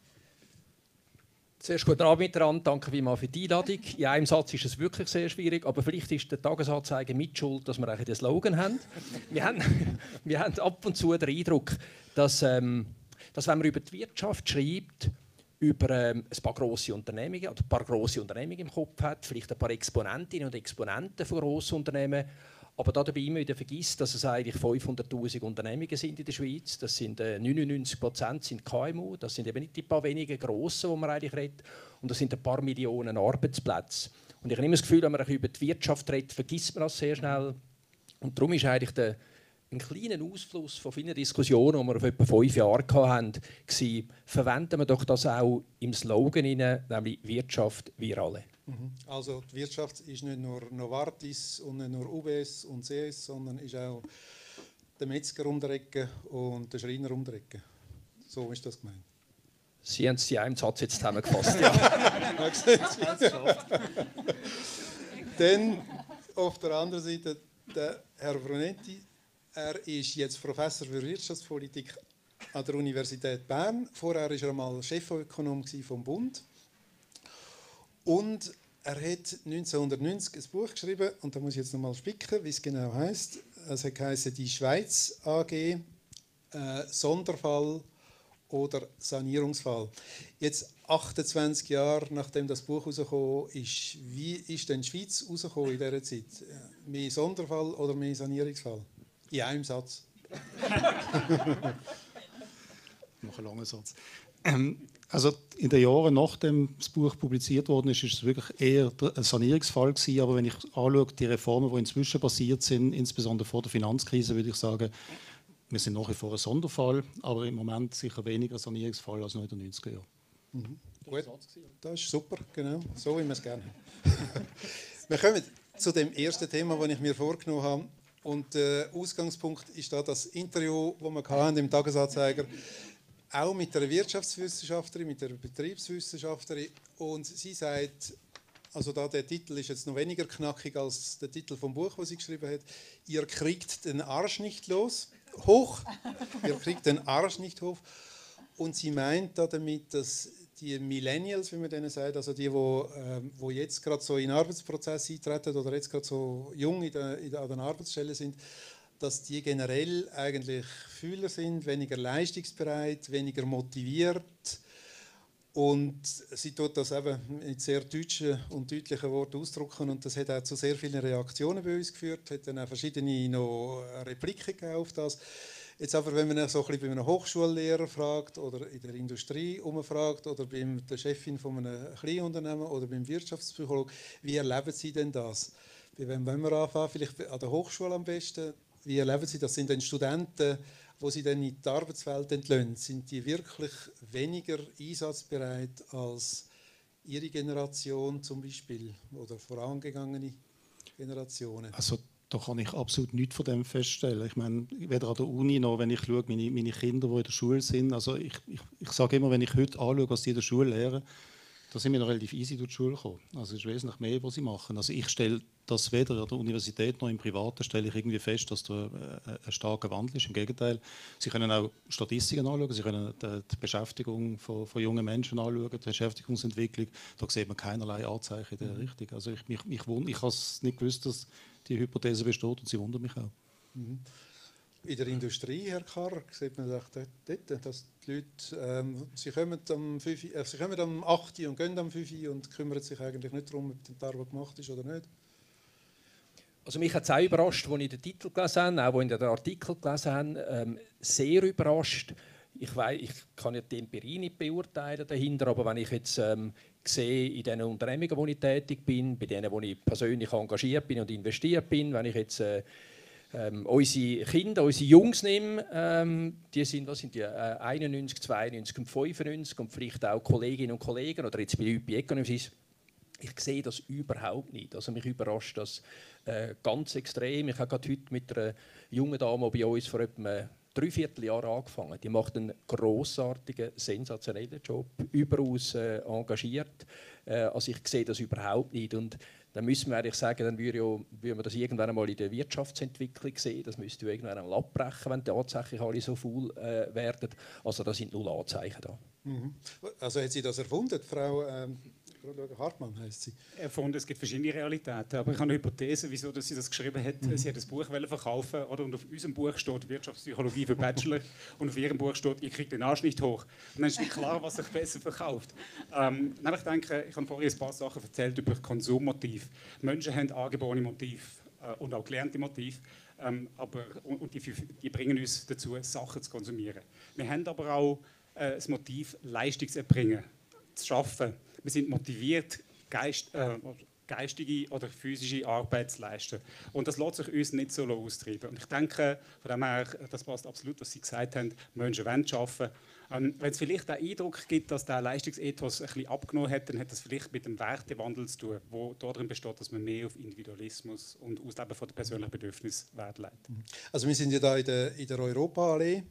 Zuerst guten Abend miteinander, danke vielmals für die Einladung. In einem Satz ist es wirklich sehr schwierig, aber vielleicht ist der Tagesanzeiger mit Schuld, dass wir eigentlich den Slogan haben. Wir haben, wir haben ab und zu den Eindruck, dass, ähm, dass wenn man über die Wirtschaft schreibt, über ähm, ein paar grosse Unternehmungen, oder ein paar grosse Unternehmungen im Kopf hat, vielleicht ein paar Exponentinnen und Exponenten von grossen Unternehmen, aber dabei immer wieder vergisst, dass es eigentlich fünfhunderttausend Unternehmungen sind in der Schweiz. Das sind äh, neunundneunzig Prozent sind K M U, das sind eben nicht die paar wenigen grossen, wo man eigentlich redet, und das sind ein paar Millionen Arbeitsplätze. Und ich habe immer das Gefühl, wenn man über die Wirtschaft redet, vergisst man das sehr schnell. Und darum ist eigentlich der ein kleiner Ausfluss von vielen Diskussionen, die wir auf etwa fünf Jahre hatten, war, verwenden wir doch das auch im Slogan, nämlich Wirtschaft, wir alle. Also die Wirtschaft ist nicht nur Novartis und nicht nur U B S und C S, sondern ist auch der Metzger um die Ecke und der Schreiner um die Ecke. So ist das gemeint. Sie haben es in einem Satz jetzt zusammengefasst. Ja. Dann auf der anderen Seite der Herr Brunetti. Er ist jetzt Professor für Wirtschaftspolitik an der Universität Bern. Vorher war er mal Chefökonom vom Bund. Und er hat neunzehnhundertneunzig ein Buch geschrieben, und da muss ich jetzt noch mal spicken, wie es genau heisst. Es heisst «Die Schweiz A G, äh, Sonderfall oder Sanierungsfall». Jetzt achtundzwanzig Jahre nachdem das Buch herausgekommen ist, wie ist denn die Schweiz herausgekommen in dieser Zeit? Mehr Sonderfall oder mehr Sanierungsfall? In einem Satz. Ich mache einen langen Satz. Ähm, also in den Jahren, nachdem das Buch publiziert worden ist, ist es wirklich eher ein Sanierungsfall gewesen. Aber wenn ich anschaue, die Reformen, die inzwischen passiert sind, insbesondere vor der Finanzkrise, würde ich sagen, wir sind nach wie vor ein Sonderfall, aber im Moment sicher weniger ein Sanierungsfall als noch in den neunziger Jahren. Mhm. Gut, das ist super, genau, so wie wir es gerne haben. Wir kommen zu dem ersten Thema, das ich mir vorgenommen habe. Und der Ausgangspunkt ist da das Interview, das wir hatten im Tagesanzeiger, auch mit einer Wirtschaftswissenschaftlerin, mit einer Betriebswissenschaftlerin. Und sie sagt, also da der Titel ist jetzt noch weniger knackig als der Titel vom Buch, das sie geschrieben hat. Ihr kriegt den Arsch nicht los, hoch. Ihr kriegt den Arsch nicht hoch. Und sie meint damit, dass die Millennials, wie man denen sagt, also die, die, ähm, die jetzt gerade so in den Arbeitsprozess eintreten oder jetzt gerade so jung in der, in der, an der Arbeitsstelle sind, dass die generell eigentlich fühler sind, weniger leistungsbereit, weniger motiviert. Und sie tut das eben mit sehr deutschen und deutlichen Worten ausdrücken. Und das hat auch zu sehr vielen Reaktionen bei uns geführt, hat dann auch verschiedene noch Repliken gegeben auf das. Jetzt aber, wenn man so ein bisschen bei einem Hochschullehrer fragt oder in der Industrie umfragt oder bei der Chefin von einem Kleinunternehmen oder beim Wirtschaftspsychologen, wie erleben Sie denn das? Wenn wir anfangen, vielleicht an der Hochschule am besten, wie erleben Sie das? Sind denn Studenten wo sie dann in die Arbeitswelt entlösen, sind die wirklich weniger einsatzbereit als ihre Generation zum Beispiel oder vorangegangene Generationen? Also da kann ich absolut nichts von dem feststellen. Ich meine, weder an der Uni noch, wenn ich schaue, meine, meine Kinder, die in der Schule sind. Also ich, ich, ich sage immer, wenn ich heute anschaue, was die in der Schule lehren, da sind wir noch relativ easy durch die Schule gekommen. Also es ist wesentlich mehr, was sie machen. Also ich stelle das weder an der Universität noch im Privaten stelle ich irgendwie fest, dass da äh, ein starker Wandel ist. Im Gegenteil, Sie können auch Statistiken anschauen, Sie können die, die Beschäftigung von, von jungen Menschen anschauen, die Beschäftigungsentwicklung. Da sieht man keinerlei Anzeichen in der mhm. Richtung. Also ich, mich, mich wund, ich habe es nicht gewusst, dass die Hypothese besteht und sie wundert mich auch. Mhm. In der Industrie, Herr Karrer, sieht man dort, dort, dass die Leute, ähm, sie, kommen am fünf, äh, sie kommen am acht und gehen am fünf und kümmern sich eigentlich nicht darum, ob die Arbeit gemacht ist oder nicht. Also mich hat es auch überrascht, als ich den Titel gelesen habe, auch als ich den Artikel gelesen habe, ähm, sehr überrascht. Ich, weiss, ich kann ja die Empirie nicht beurteilen dahinter, aber wenn ich jetzt ähm, sehe, in den Unternehmungen, wo ich tätig bin, bei denen, wo ich persönlich engagiert bin und investiert bin, wenn ich jetzt äh, ähm, unsere Kinder, unsere Jungs nehme, ähm, die sind, was sind die, äh, einundneunzig, zweiundneunzig und fünfundneunzig und vielleicht auch Kolleginnen und Kollegen oder jetzt bei U P Economies. Ich sehe das überhaupt nicht. Also mich überrascht das äh, ganz extrem. Ich habe gerade heute mit einer jungen Dame, die bei uns vor etwa einem Dreivierteljahr angefangen. Die macht einen grossartigen, sensationellen Job, überaus äh, engagiert. Äh, also ich sehe das überhaupt nicht. Und dann müssen wir eigentlich sagen, dann würde, ja, würde man das irgendwann einmal in der Wirtschaftsentwicklung sehen. Das müsste ja irgendwann einmal abbrechen, wenn tatsächlich alle so faul äh, werden. Also da sind null Anzeichen da. Mhm. Also hat sie das erfunden, Frau ähm Hartmann heisst sie? Erfunden, es gibt verschiedene Realitäten. Aber ich habe eine Hypothese, wieso dass sie das geschrieben hat. Mhm. Sie hat das Buch verkaufen, oder? Und auf unserem Buch steht Wirtschaftspsychologie für Bachelor und auf ihrem Buch steht, ich kriege den Arsch nicht hoch. Und dann ist nicht klar, was sich besser verkauft. Ähm, ich denke, ich habe vorhin ein paar Sachen erzählt über Konsummotiv. Menschen haben angeborene Motive äh, und auch gelernte Motive. Ähm, aber, und und die, die bringen uns dazu, Sachen zu konsumieren. Wir haben aber auch äh, das Motiv, Leistung zu erbringen, zu schaffen. Wir sind motiviert, Geist, äh, geistige oder physische Arbeit zu leisten. Und das lässt sich uns nicht so austreiben. Und ich denke, von dem her, das passt absolut, was Sie gesagt haben, Menschen wollen arbeiten. Ähm, wenn es vielleicht den Eindruck gibt, dass der Leistungsethos ein bisschen abgenommen hat, dann hat das vielleicht mit dem Wertewandel zu tun, der darin besteht, dass man mehr auf Individualismus und Ausleben von der persönlichen Bedürfnisse Wert legt. Also wir sind ja da in der, in der Europaallee.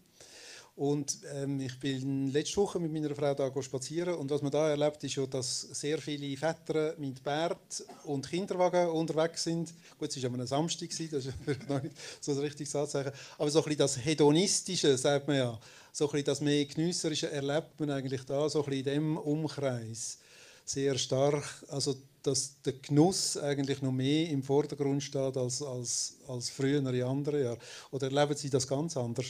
Und ähm, ich bin letzte Woche mit meiner Frau da spazieren und was man da erlebt, ist ja, dass sehr viele Väter mit Bärten und Kinderwagen unterwegs sind. Gut, es war aber ein Samstag, das ist noch nicht so ein richtiges Anzeichen. Aber so ein bisschen das Hedonistische, sagt man ja, so ein bisschen das mehr Genüsserische erlebt man eigentlich da, so ein bisschen in diesem Umkreis sehr stark. Also dass der Genuss eigentlich noch mehr im Vordergrund steht als, als, als früher in anderen Jahren. Oder erleben Sie das ganz anders?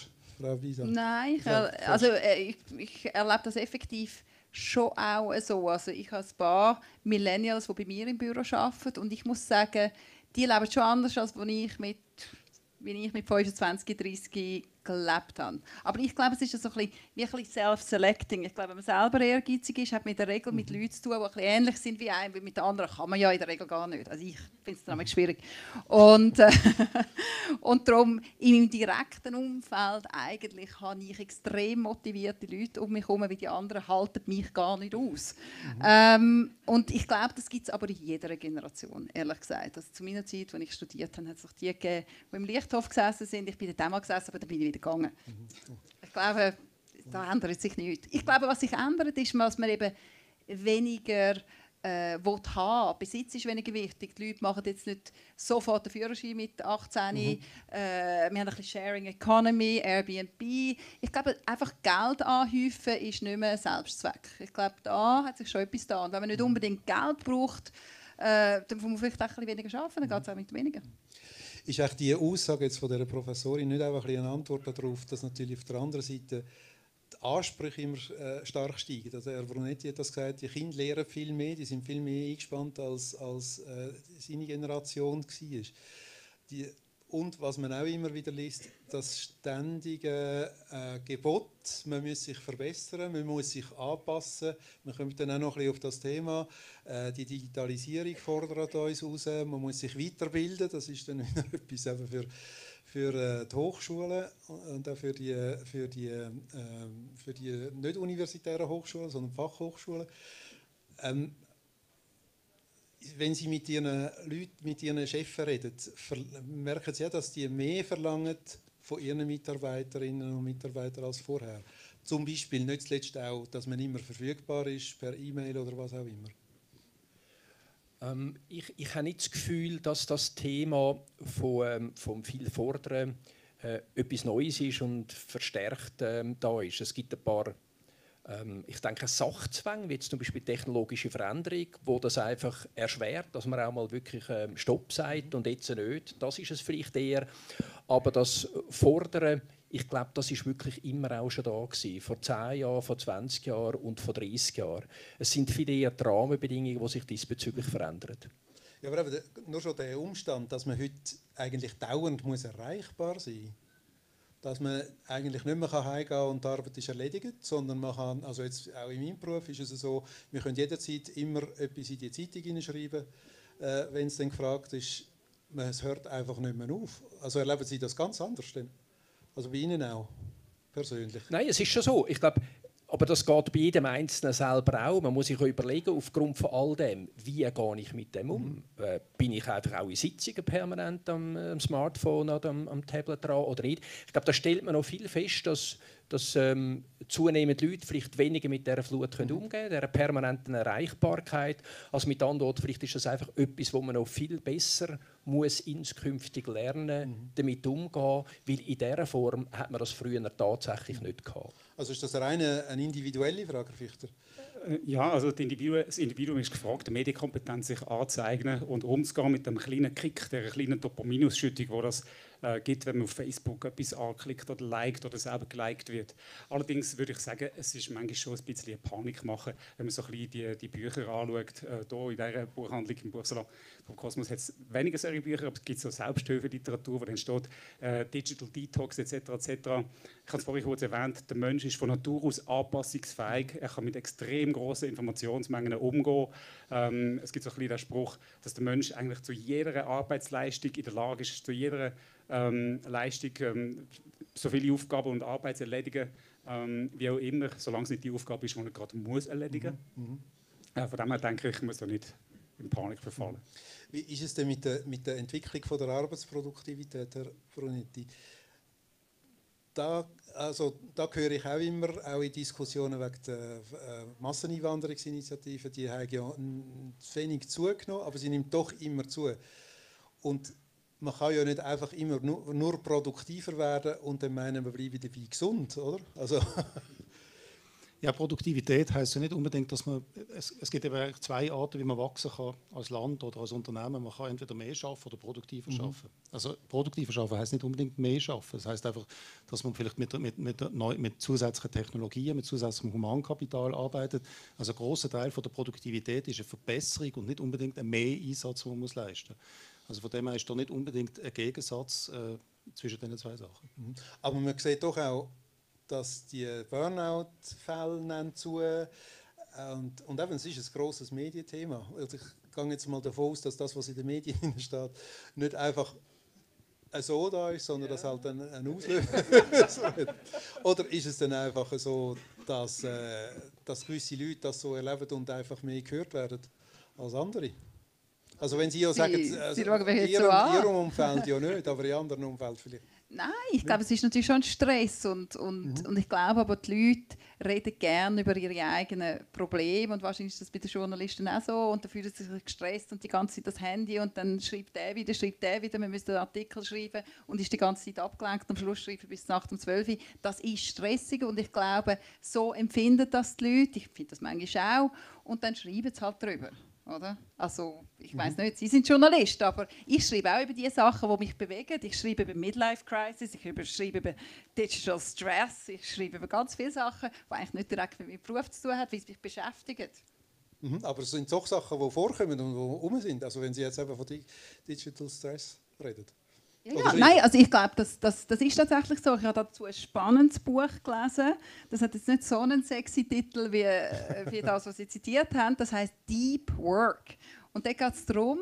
Nein, ich, er, also, ich, ich erlebe das effektiv schon auch so. Also, ich habe ein paar Millennials, die bei mir im Büro arbeiten und ich muss sagen, die leben schon anders, als wenn ich mit, wie ich mit fünfundzwanzig, dreißig gelebt habe. Aber ich glaube, es ist so ein bisschen, wie ein bisschen self-selecting. Ich glaube, wenn man selber ehrgeizig ist, hat man in der Regel mit Leuten zu tun, die ein bisschen ähnlich sind wie einem, weil mit den anderen kann man ja in der Regel gar nicht. Also ich finde es dann schwierig. Und, äh, und darum, in meinem direkten Umfeld eigentlich habe ich extrem motivierte Leute um mich herum, weil die anderen halten mich gar nicht aus. Mhm. Ähm, und ich glaube, das gibt es aber in jeder Generation, ehrlich gesagt. Also zu meiner Zeit, als ich studiert habe, hat es auch die gegeben, die im Lichthof gesessen sind. Ich bin dort auch mal gesessen, aber dann bin ich wieder gegangen. Ich glaube, da ändert sich nichts. Ich glaube, was sich ändert, ist, dass man eben weniger äh, will haben. Besitz ist weniger wichtig. Die Leute machen jetzt nicht sofort den Führerschein mit achtzehn. Mhm. Äh, wir haben ein bisschen Sharing Economy, Airbnb. Ich glaube, einfach Geld anhäufen ist nicht mehr ein Selbstzweck. Ich glaube, da hat sich schon etwas da. Und wenn man nicht unbedingt Geld braucht, äh, dann muss man vielleicht auch ein bisschen weniger arbeiten, dann geht es auch mit weniger. Ist echt die Aussage jetzt von dieser Professorin nicht einfach eine Antwort darauf, dass natürlich auf der anderen Seite die Ansprüche immer äh, stark steigen? Also Herr Brunetti hat das gesagt, die Kinder lernen viel mehr, die sind viel mehr eingespannt, als, als äh, seine Generation war. Die, und was man auch immer wieder liest, das ständige äh, Gebot, man muss sich verbessern, man muss sich anpassen. Wir kommen dann auch noch ein bisschen auf das Thema. Äh, die Digitalisierung fordert uns raus, man muss sich weiterbilden, das ist dann wieder etwas für, für die Hochschulen und auch für die, für die, äh, für die nicht universitären Hochschulen, sondern Fachhochschulen. Ähm, wenn Sie mit Ihren Leuten, mit Ihren Chefs reden, merken Sie ja, dass die mehr verlangen von Ihren Mitarbeiterinnen und Mitarbeitern als vorher. Zum Beispiel nicht zuletzt auch, dass man immer verfügbar ist, per E-Mail oder was auch immer. Ähm, ich, ich habe nicht das Gefühl, dass das Thema von, ähm, vom viel Fordern äh, etwas Neues ist und verstärkt ähm, da ist. Es gibt ein paar, ähm, ich denke, Sachzwänge, wie jetzt zum Beispiel technologische Veränderung, wo das einfach erschwert, dass man auch mal wirklich ähm, Stopp sagt und jetzt nicht. Das ist es vielleicht eher. Aber das Fordern, ich glaube, das ist wirklich immer auch schon da gewesen. Vor zehn Jahren, vor zwanzig Jahren und vor dreißig Jahren. Es sind viele eher die Rahmenbedingungen, die sich diesbezüglich verändern. Ja, aber eben, nur schon der Umstand, dass man heute eigentlich dauernd muss erreichbar sein muss. Dass man eigentlich nicht mehr heimgehen kann und die Arbeit ist erledigt, sondern man kann, also jetzt auch in meinem Beruf ist es so, wir können jederzeit immer etwas in die Zeitung hineinschreiben, äh, wenn es dann gefragt ist. Es hört einfach nicht mehr auf. Also erleben Sie das ganz anders denn? Also bei Ihnen auch, persönlich? Nein, es ist schon so. Ich glaube, aber das geht bei jedem Einzelnen selber auch. Man muss sich auch überlegen, aufgrund von all dem, wie gehe ich mit dem um? Mhm. Äh, bin ich einfach auch in Sitzungen permanent am, am Smartphone oder am, am Tablet dran oder nicht? Ich glaube, da stellt man noch viel fest, dass, dass ähm, zunehmend Leute vielleicht weniger mit dieser Flut können umgehen können, dieser permanenten Erreichbarkeit, als mit anderen. Vielleicht ist das einfach etwas, wo man noch viel besser muss inskünftig lernen, mhm. damit umgehen, weil in dieser Form hat man das früher tatsächlich nicht gehabt. Also ist das eine, eine individuelle Frage, Herr Fichter? Ja, also das Individuum, das Individuum ist gefragt, die Medienkompetenz sich anzueignen und umzugehen mit dem kleinen Kick, der kleinen Dopaminausschüttung, die das äh, gibt, wenn man auf Facebook etwas anklickt oder liked oder selber geliked wird. Allerdings würde ich sagen, es ist manchmal schon ein bisschen eine Panik machen, wenn man so ein bisschen die, die Bücher anschaut. Äh, hier in dieser Buchhandlung im Buchsalon vom Kosmos hat es weniger solche Bücher, aber es gibt so Selbsthilfeliteratur, wo dann steht äh, Digital Detox et cetera et cetera. Ich habe es vorhin kurz erwähnt, der Mensch ist von Natur aus anpassungsfähig, er kann mit extrem großen Informationsmengen umgehen. Ähm, es gibt so ein bisschen den Spruch, dass der Mensch eigentlich zu jeder Arbeitsleistung in der Lage ist, zu jeder ähm, Leistung ähm, so viele Aufgaben und Arbeit zu erledigen, ähm, wie auch immer, solange es nicht die Aufgabe ist, die er gerade muss erledigen muss. Mhm. Äh, von dem her denke ich, ich muss da nicht in Panik verfallen. Wie ist es denn mit der, mit der Entwicklung von der Arbeitsproduktivität, Herr Brunetti? Da, also, da höre ich auch immer, auch in Diskussionen wegen der äh, Masseneinwanderungsinitiative, die haben ja wenig zugenommen, aber sie nimmt doch immer zu. Und man kann ja nicht einfach immer nur, nur produktiver werden und dann meinen, wir bleiben dabei gesund, oder? Also ja, Produktivität heisst ja nicht unbedingt, dass man, es, es gibt eben zwei Arten, wie man wachsen kann als Land oder als Unternehmen. Man kann entweder mehr schaffen oder produktiver mhm. schaffen. Also produktiver schaffen heisst nicht unbedingt mehr schaffen. Das heisst einfach, dass man vielleicht mit, mit, mit, neu, mit zusätzlichen Technologien, mit zusätzlichem Humankapital arbeitet. Also ein grosser Teil von der Produktivität ist eine Verbesserung und nicht unbedingt ein Mehr-Einsatz, den man muss leisten muss. Also von dem her ist da nicht unbedingt ein Gegensatz äh, zwischen diesen zwei Sachen. Mhm. Aber man sieht doch auch, dass die Burnout-Fälle zu. Und, und eben, es ist ein grosses Medienthema. Also ich gehe jetzt mal davon aus, dass das, was in den Medien steht, nicht einfach so da ist, sondern ja. dass halt ein, ein Auslöser ist. Oder ist es dann einfach so, dass, äh, dass gewisse Leute das so erleben und einfach mehr gehört werden als andere? Also wenn Sie ja sagen, Sie, also Sie schauen mich in jetzt Ihrem, so Ihrem Umfeld ja nicht, aber in anderen Umfeld vielleicht. Nein, ich glaube, es ist natürlich schon Stress und, und, mhm. und ich glaube aber, die Leute reden gerne über ihre eigenen Probleme und wahrscheinlich ist das bei den Journalisten auch so und dann fühlen sie sich gestresst und die ganze Zeit das Handy und dann schreibt der wieder, schreibt der wieder, man müsste einen Artikel schreiben und ist die ganze Zeit abgelenkt, am Schluss schreiben bis nachts um zwölf Uhr. Das ist stressig und ich glaube, so empfinden das die Leute, ich finde das manchmal auch und dann schreiben sie halt darüber. Oder? Also, ich weiss nicht, Sie sind Journalist, aber ich schreibe auch über die Sachen, die mich bewegen. Ich schreibe über Midlife Crisis, ich schreibe über Digital Stress, ich schreibe über ganz viele Sachen, die eigentlich nicht direkt mit meinem Beruf zu tun haben, weil sie mich beschäftigen. Mhm, aber es sind doch Sachen, die vorkommen und die rum sind. Also wenn Sie jetzt eben von Digital Stress reden. Ja, ja. Nein, also ich glaube, das, das, das ist tatsächlich so. Ich habe dazu ein spannendes Buch gelesen. Das hat jetzt nicht so einen sexy Titel wie, wie das, was Sie zitiert haben. Das heißt Deep Work. Und da geht es darum,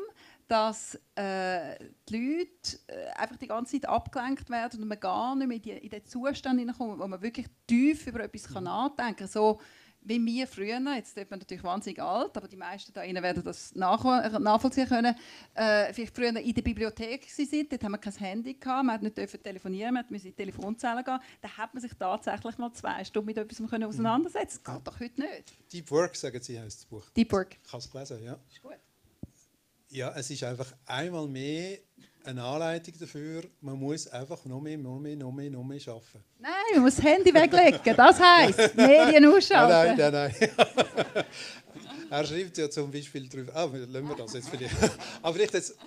dass äh, die Leute äh, einfach die ganze Zeit abgelenkt werden und man gar nicht mehr in, die, in den Zustand hineinkommt, wo man wirklich tief über etwas kann nachdenken kann. So wie wir früher, jetzt ist man natürlich wahnsinnig alt, aber die meisten da innen werden das nach, nachvollziehen können, äh, vielleicht früher in der Bibliothek waren, dort haben wir kein Handy gehabt, man durfte nicht telefonieren, man musste in die Telefonzelle gehen, da hat man sich tatsächlich mal zwei Stunden mit etwas auseinandersetzen. Das geht doch heute nicht. Deep Work, sagen Sie, heisst das Buch. Deep Work. Ich habe es gelesen, ja. Ist gut. Ja, es ist einfach einmal mehr eine Anleitung dafür, man muss einfach noch mehr, noch mehr, noch mehr, noch mehr arbeiten. Nein, man muss das Handy weglegen, das heisst, Medien ausschalten. Nein, nein, nein. Er schreibt ja zum Beispiel darüber, ah, lassen wir das jetzt vielleicht. Aber vielleicht jetzt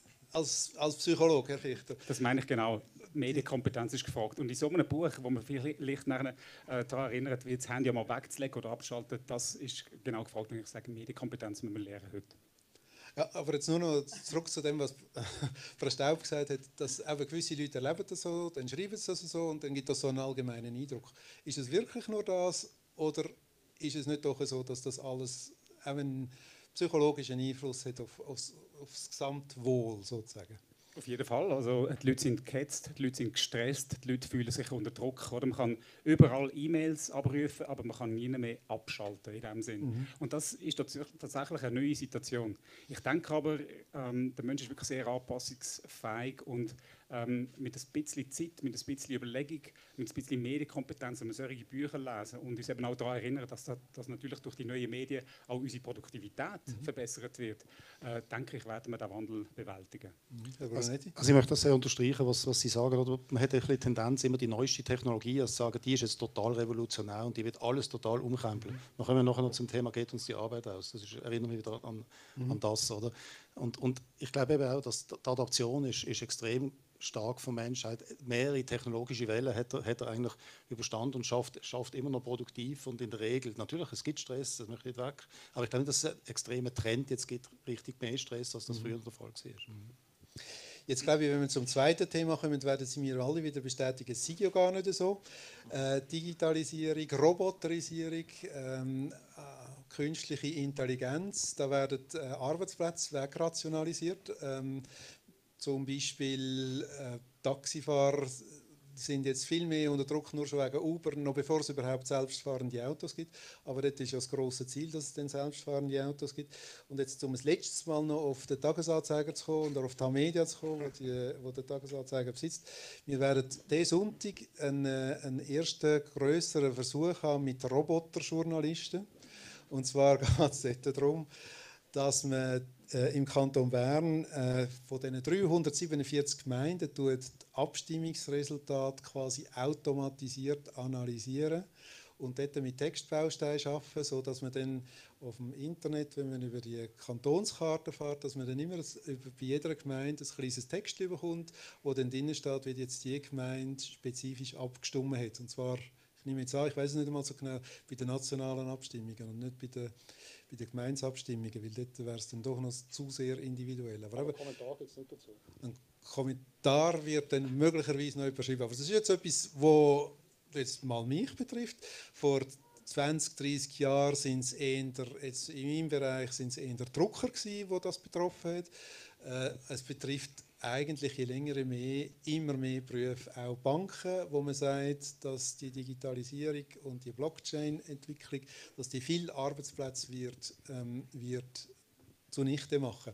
als, als Psychologe, Herr Fichter. Das meine ich genau. Medienkompetenz ist gefragt. Und in so einem Buch, wo man vielleicht nachher, äh, daran erinnert, wie das Handy mal wegzulegen oder abschalten, das ist genau gefragt, wenn ich sage, Medienkompetenz müssen wir lernen heute. Ja, aber jetzt nur noch zurück zu dem, was Frau Staub gesagt hat, dass eben gewisse Leute erleben das so, dann schreiben sie das so und dann gibt das so einen allgemeinen Eindruck. Ist es wirklich nur das oder ist es nicht doch so, dass das alles auch einen psychologischen Einfluss hat auf, aufs, aufs Gesamtwohl sozusagen? Auf jeden Fall. Also, die Leute sind gehetzt, die Leute sind gestresst, die Leute fühlen sich unter Druck. Oder man kann überall E-Mails abrufen, aber man kann nie mehr abschalten in dem Sinn. Mhm. Und das ist tatsächlich eine neue Situation. Ich denke aber, ähm, der Mensch ist wirklich sehr anpassungsfähig und ähm, mit ein bisschen Zeit, mit ein bisschen Überlegung, mit ein bisschen Medienkompetenz, wenn wir solche Bücher lesen und uns eben auch daran erinnern, dass, das, dass natürlich durch die neuen Medien auch unsere Produktivität mhm. verbessert wird, äh, denke ich, werden wir den Wandel bewältigen. Mhm. Also, also ich möchte das sehr unterstreichen, was, was Sie sagen. Oder? Man hat ein bisschen die Tendenz, immer die neueste Technologie also zu sagen, die ist jetzt total revolutionär und die wird alles total umkrempeln. Mhm. Dann kommen wir nachher noch zum Thema, geht uns die Arbeit aus? Das ist, erinnern wir wieder an, mhm. an das. Oder? Und, und ich glaube eben auch, dass die Adaption ist, ist extrem stark von Menschheit. Mehrere technologische Wellen hat er, hat er eigentlich überstanden und schafft, schafft immer noch produktiv und in der Regel, natürlich, es gibt Stress, das möchte ich nicht weg, aber ich glaube nicht, dass es einen extremen Trend jetzt gibt, richtig mehr Stress, als das mhm. früher der Fall war. Mhm. Jetzt glaube ich, wenn wir zum zweiten Thema kommen, werden Sie mir alle wieder bestätigen, es sei ja gar nicht so. Äh, Digitalisierung, Roboterisierung, ähm, äh, künstliche Intelligenz, da werden äh, Arbeitsplätze wegrationalisiert. Ähm, Zum Beispiel äh, Taxifahrer sind jetzt viel mehr unter Druck, nur schon wegen Uber, noch bevor es überhaupt selbstfahrende Autos gibt. Aber das ist ja das grosse Ziel, dass es dann selbstfahrende Autos gibt. Und jetzt, um das letztes Mal noch auf den Tagesanzeiger zu kommen oder auf die Tamedia zu kommen, wo, die, wo der Tagesanzeiger besitzt. Wir werden diesen Sonntag einen, einen ersten grösseren Versuch haben mit Roboterjournalisten. Und zwar geht es dort darum, dass man äh, im Kanton Bern äh, von diesen dreihundertsiebenundvierzig Gemeinden tut die Abstimmungsresultate quasi automatisiert analysieren und dort mit Textbausteinen arbeiten, sodass man dann auf dem Internet, wenn man über die Kantonskarte fährt, dass man dann immer bei jeder Gemeinde ein kleines Text bekommt, wo dann drin steht, wie jetzt die Gemeinde spezifisch abgestimmt hat. Und zwar, ich nehme jetzt an, ich weiß es nicht einmal so genau, bei den nationalen Abstimmungen und nicht bei den bei den Gemeindeabstimmungen, weil dort wäre es dann doch noch zu sehr individuell. Aber ein Kommentar gibt es nicht dazu. Ein Kommentar wird dann möglicherweise noch überschrieben. Aber das ist jetzt etwas, was jetzt mal mich betrifft. Vor zwanzig, dreissig Jahren sind es eher, jetzt in meinem Bereich sind es eher Drucker gewesen, die das betroffen hat. Äh, es betrifft eigentlich je länger je mehr, immer mehr Berufe, auch Banken, wo man sagt, dass die Digitalisierung und die Blockchain-Entwicklung, dass die viele Arbeitsplätze wird, ähm, wird zunichte machen.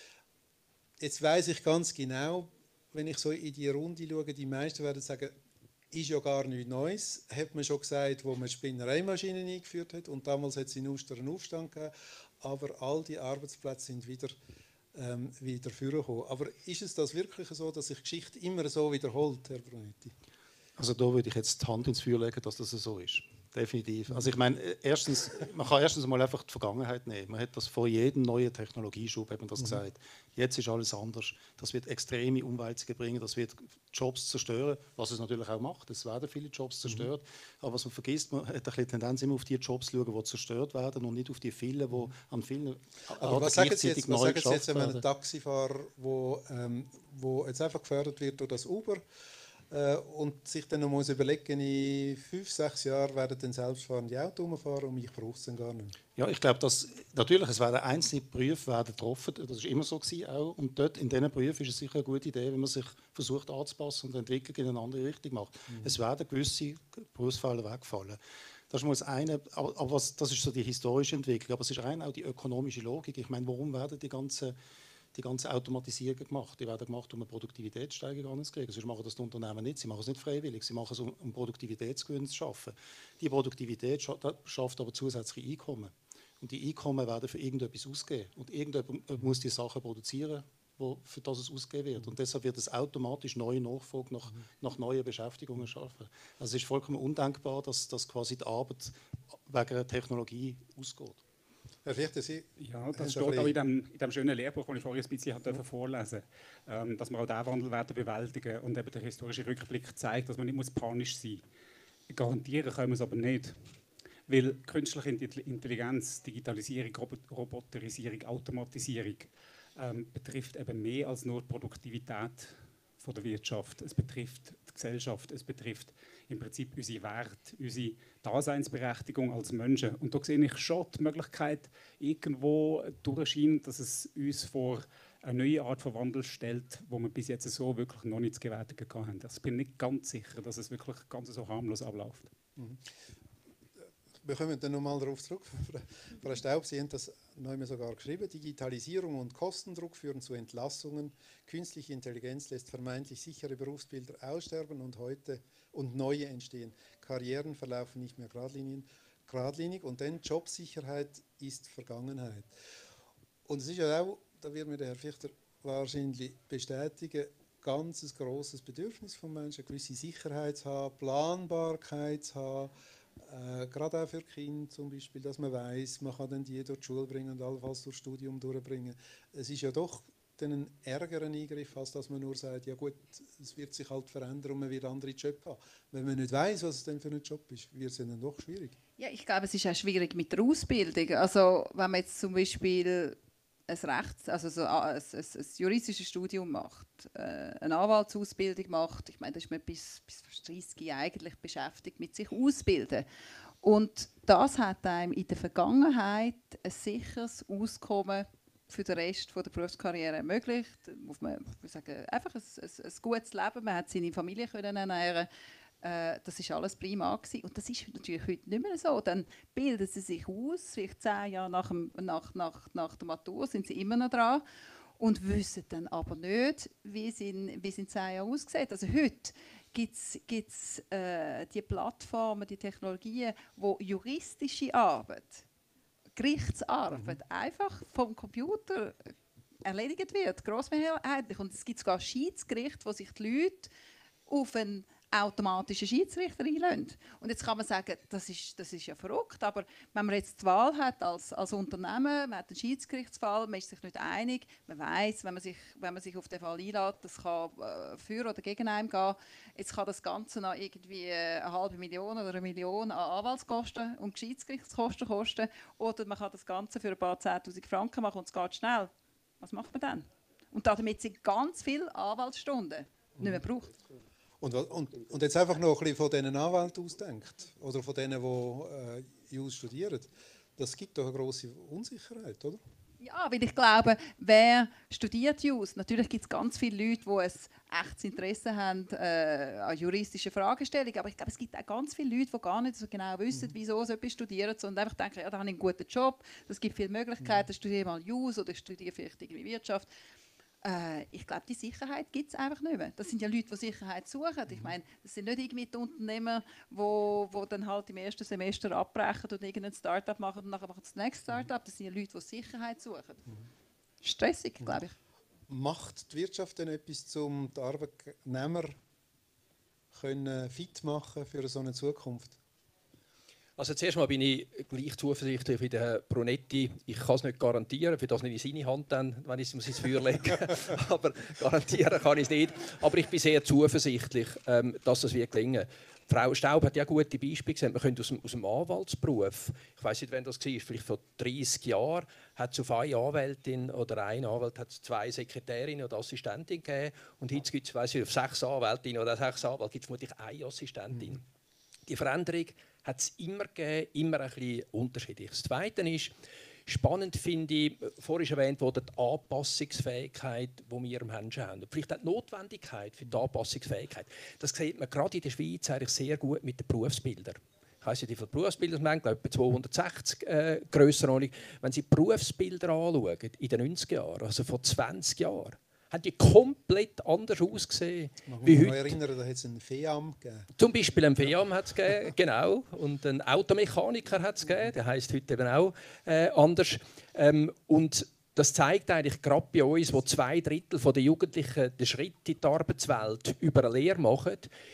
Jetzt weiss ich ganz genau, wenn ich so in die Runde schaue, die meisten werden sagen, ist ja gar nichts Neues, hat man schon gesagt, wo man Spinnereimaschinen eingeführt hat und damals hat es in Uster einen Aufstand gegeben, aber all die Arbeitsplätze sind wieder Ähm, wieder vorkommen. Aber ist es das wirklich so, dass sich Geschichte immer so wiederholt, Herr Brunetti? Also da würde ich jetzt die Hand ins Feuer legen, dass das so ist. Definitiv. Also ich meine, erstens, man kann erstens mal einfach die Vergangenheit nehmen. Man hat das vor jedem neuen Technologieschub hat man das mhm. gesagt. Jetzt ist alles anders. Das wird extreme Umwälzungen bringen, das wird Jobs zerstören, was es natürlich auch macht. Es werden viele Jobs zerstört. Mhm. Aber was man vergisst, man hat ein bisschen Tendenz, immer auf die Jobs zu schauen, die zerstört werden und nicht auf die vielen, die an vielen Aber was sagen Sie jetzt, was sagen Sie jetzt an einen Taxifahrer, der ähm, wo jetzt einfach gefördert wird durch das Uber? äh, und sich dann noch muss überlegen, in fünf, sechs Jahren werden dann selbstfahrende Autos rumfahren und mich braucht es dann gar nicht. Ja, ich glaube, dass natürlich, es werden einzelne Berufe werden getroffen, das war immer so gewesen auch. Und dort in diesen Berufen ist es sicher eine gute Idee, wenn man sich versucht anzupassen und die Entwicklung in eine andere Richtung macht. Mhm. Es werden gewisse Berufsfelder wegfallen. Das ist mal das eine, aber was, das ist so die historische Entwicklung, aber es ist rein auch die ökonomische Logik. Ich meine, warum werden die ganzen die ganze Automatisierung gemacht? Die werden gemacht, um eine Produktivitätssteigerung anzukriegen. Sonst machen das die Unternehmen nicht. Sie machen es nicht freiwillig. Sie machen es, um, um Produktivitätsgewinn zu schaffen. Die Produktivität schafft aber zusätzliche Einkommen. Und die Einkommen werden für irgendetwas ausgegeben. Und irgendjemand muss die Sachen produzieren, wo, für das es ausgegeben wird. Und deshalb wird es automatisch neue Nachfrage nach, nach neuen Beschäftigungen schaffen. Also es ist vollkommen undenkbar, dass, dass quasi die Arbeit wegen einer Technologie ausgeht. Herr Fichter, Sie ja, das steht auch in dem, in dem schönen Lehrbuch, das ich vorhin ein bisschen ja. vorlesen durfte, ähm, dass wir auch diesen Wandel werden bewältigen. Und eben der historische Rückblick zeigt, dass man nicht panisch sein muss. Garantieren können wir es aber nicht. Weil künstliche Intelligenz, Digitalisierung, Roboterisierung, Automatisierung ähm, betrifft eben mehr als nur die Produktivität von der Wirtschaft. Es betrifft die Gesellschaft, es betrifft im Prinzip unsere Werte, unsere Daseinsberechtigung als Menschen. Und da sehe ich schon die Möglichkeit, irgendwo durchscheint, dass es uns vor eine neue Art von Wandel stellt, wo wir bis jetzt so wirklich noch nicht zu gewärtigen haben. Also ich bin nicht ganz sicher, dass es wirklich ganz so harmlos abläuft. Mhm. Wir kommen dann nochmal darauf zurück. Frau Staub, Sie haben das neu sogar geschrieben. Digitalisierung und Kostendruck führen zu Entlassungen. Künstliche Intelligenz lässt vermeintlich sichere Berufsbilder aussterben und heute und neue entstehen. Karrieren verlaufen nicht mehr geradlinig und dann Jobsicherheit ist Vergangenheit. Und es ist ja auch, da wird mir der Herr Fichter wahrscheinlich bestätigen, ganz ein grosses Bedürfnis von Menschen, eine gewisse Sicherheit zu haben, Planbarkeit zu haben. Äh, gerade auch für Kinder zum Beispiel, dass man weiss, man kann dann die durch die Schule bringen und allenfalls durch das Studium durchbringen. Es ist ja doch dann ein ärgerer Eingriff, als dass man nur sagt, ja gut, es wird sich halt verändern und man wird andere Jobs haben. Wenn man nicht weiss, was es denn für ein Job ist, wird es dann doch schwierig. Ja, ich glaube, es ist auch schwierig mit der Ausbildung. Also wenn man jetzt zum Beispiel ein Rechts-, also so ein, ein, ein juristisches Studium macht, äh, eine Anwaltsausbildung macht, ich meine, da ist man bis, bis fast dreißig eigentlich beschäftigt mit sich ausbilden. Und das hat einem in der Vergangenheit ein sicheres Auskommen für den Rest der Berufskarriere ermöglicht. Muss man sagen, einfach ein, ein, ein gutes Leben, man hat seine Familie können ernähren. Äh, das war alles prima gewesen. Und das ist natürlich heute nicht mehr so. Dann bilden sie sich aus, vielleicht zehn Jahre nach, dem, nach, nach, nach der Matur sind sie immer noch dran und wissen dann aber nicht, wie es in, wie es in zehn Jahren aussieht. Also heute gibt es äh, die Plattformen, die Technologien, wo juristische Arbeit, Gerichtsarbeit mhm. einfach vom Computer erledigt wird, grossmehrheitlich. Und es gibt sogar Schiedsgerichte, wo sich die Leute auf einen automatischen Schiedsrichter einlassen. Und jetzt kann man sagen, das ist, das ist ja verrückt, aber wenn man jetzt die Wahl hat als, als Unternehmen, man hat einen Schiedsgerichtsfall, man ist sich nicht einig, man weiss, wenn man sich, wenn man sich auf den Fall einlässt, das kann äh, für oder gegen einen gehen. Jetzt kann das Ganze noch irgendwie eine halbe Million oder eine Million an Anwaltskosten und Schiedsgerichtskosten kosten. Oder man kann das Ganze für ein paar zehntausend Franken machen und es geht schnell. Was macht man dann? Und damit sind ganz viele Anwaltsstunden nicht mehr gebraucht. Und, und, und jetzt einfach noch ein bisschen von diesen Anwälten ausdenkt oder von denen, die äh, Jus studieren. Das gibt doch eine grosse Unsicherheit, oder? Ja, weil ich glaube, wer studiert Jus? Natürlich gibt es ganz viele Leute, die ein echtes Interesse haben äh, an juristischen Fragestellungen. Aber ich glaube, es gibt auch ganz viele Leute, die gar nicht so genau wissen, wieso sie etwas studieren, sondern einfach denken, ja, da habe ich einen guten Job, es gibt viele Möglichkeiten, ich studiere mal Jus oder ich studiere vielleicht irgendwie Wirtschaft. Äh, ich glaube, die Sicherheit gibt es einfach nicht mehr. Das sind ja Leute, die Sicherheit suchen. Ich meine, das sind nicht irgendwie die Unternehmer, die wo, wo dann halt im ersten Semester abbrechen und irgendein Start-up machen und nachher machen das nächste Start-up. Das sind ja Leute, die Sicherheit suchen. Stressig, glaube ich. Macht die Wirtschaft denn etwas, um die Arbeitnehmer können fit machen für so eine Zukunft? Also zuerst mal bin ich gleich zuversichtlich wie der Brunetti. Ich kann es nicht garantieren, für das nicht in seine Hand, dann, wenn ich es ins Feuer lege. Aber garantieren kann ich es nicht. Aber ich bin sehr zuversichtlich, ähm, dass das wird gelingen. Frau Staub hat ja gute Beispiele gesagt. Man könnte aus dem, aus dem Anwaltsberuf, ich weiß nicht, wann das war, vielleicht vor dreißig Jahren, hat es auf eine Anwältin oder einen Anwalt hat zwei Sekretärinnen oder Assistentinnen gegeben. Und heute gibt es, weiss ich, auf sechs Anwältinnen oder sechs Anwälte gibt es vermutlich eine Assistentin. Mhm. Die Veränderung hat es immer gegeben, immer ein bisschen unterschiedlich. Das Zweite ist, spannend finde ich, vorhin erwähnt wurde, die Anpassungsfähigkeit, die wir im Menschen haben. Und vielleicht auch die Notwendigkeit für die Anpassungsfähigkeit. Das sieht man gerade in der Schweiz eigentlich sehr gut mit den Berufsbildern. Ich weiss nicht, wie viele Berufsbilder man hat, glaube etwa zweihundertsechzig äh, Grössenordnung. Wenn Sie die Berufsbilder anschauen, in den neunziger Jahren, also vor zwanzig Jahren, haben die komplett anders ausgesehen wie heute. Ich mich erinnern, da hat es einen V E A M gegeben. Zum Beispiel einen V E A M hat es gegeben, genau. Und einen Automechaniker hat es gegeben, der heisst heute eben auch äh, anders. Ähm, und das zeigt eigentlich gerade bei uns, wo zwei Drittel der Jugendlichen den Schritt in die Arbeitswelt über eine Lehre machen.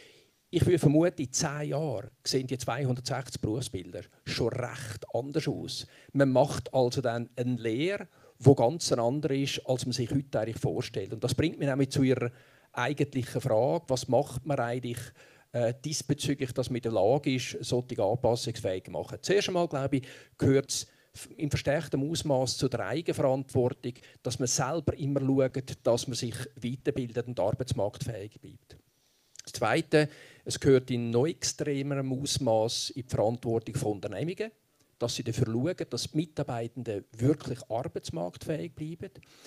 Ich würde vermuten, in zehn Jahren sehen die zweihundertsechzig Berufsbilder schon recht anders aus. Man macht also dann eine Lehre, die ganz anders ist, als man sich heute eigentlich vorstellt. Und das bringt mich nämlich zu Ihrer eigentlichen Frage, was macht man eigentlich äh, diesbezüglich, dass man in der Lage ist, solche Anpassungsfähig zu machen. Zuerst einmal, glaube ich, gehört es im verstärkten Ausmaß zu der Eigenverantwortung, dass man selber immer schaut, dass man sich weiterbildet und arbeitsmarktfähig bleibt. Das Zweite, es gehört in noch extremerem Ausmaß in die Verantwortung von Unternehmungen, dass sie dafür schauen, dass die Mitarbeitenden wirklich arbeitsmarktfähig bleiben.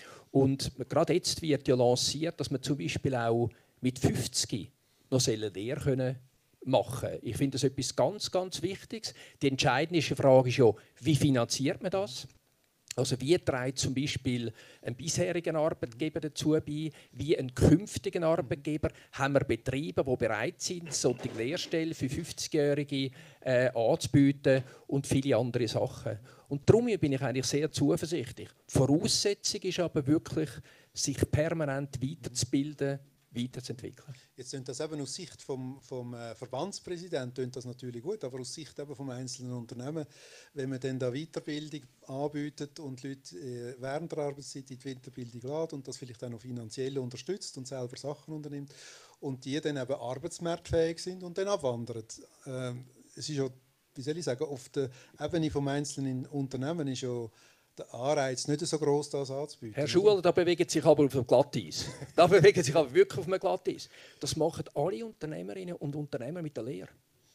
Und gerade jetzt wird ja lanciert, dass man zum Beispiel auch mit fünfzig noch eine Lehre machen können. Ich finde das etwas ganz, ganz Wichtiges. Die entscheidende Frage ist ja, wie finanziert man das? Also wie trägt zum Beispiel ein bisheriger Arbeitgeber dazu bei, wie ein künftigen Arbeitgeber? Haben wir Betriebe, die bereit sind, solche Lehrstellen für fünfzigjährige äh, anzubieten und viele andere Sachen. Und darum bin ich eigentlich sehr zuversichtlich. Die Voraussetzung ist aber wirklich, sich permanent weiterzubilden, weiterzuentwickeln. Jetzt klingt das eben aus Sicht vom, vom äh, Verbandspräsidenten das natürlich gut, aber aus Sicht eben vom einzelnen Unternehmen, wenn man dann da Weiterbildung anbietet und Leute äh, während der Arbeitszeit in die Weiterbildung lädt und das vielleicht auch noch finanziell unterstützt und selber Sachen unternimmt und die dann eben arbeitsmarktfähig sind und dann abwandern. Ähm, es ist ja, wie soll ich sagen, auf der Ebene vom einzelnen Unternehmen ist ja der Anreiz nicht so gross, das anzubieten. Herr Schuler, da bewegt sich aber auf dem Glatteis. Da bewegt sich aber wirklich auf dem Glatteis. Das machen alle Unternehmerinnen und Unternehmer mit der Lehre.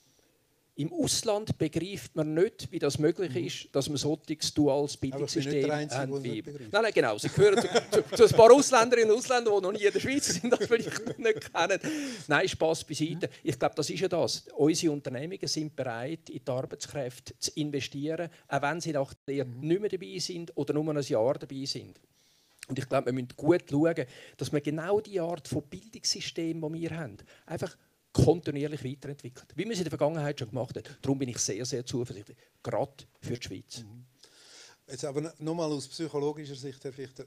Im Ausland begreift man nicht, wie das möglich ist, dass man solches duales Bildungssystem hat. Nein, nein, genau. Sie gehören zu, zu, zu ein paar Ausländerinnen und Ausländern, die noch nie in der Schweiz sind, das vielleicht nicht kennen. Nein, Spass beiseite. Ich glaube, das ist ja das. Unsere Unternehmungen sind bereit, in die Arbeitskräfte zu investieren, auch wenn sie nach der Lehre nicht mehr dabei sind oder nur ein Jahr dabei sind. Und ich glaube, wir müssen gut schauen, dass wir genau die Art von Bildungssystem, das wir haben, einfach kontinuierlich weiterentwickelt. Wie wir es in der Vergangenheit schon gemacht haben. Darum bin ich sehr, sehr zuversichtlich. Gerade für die Schweiz. Mhm. Jetzt aber nochmal aus psychologischer Sicht, Herr Fichter,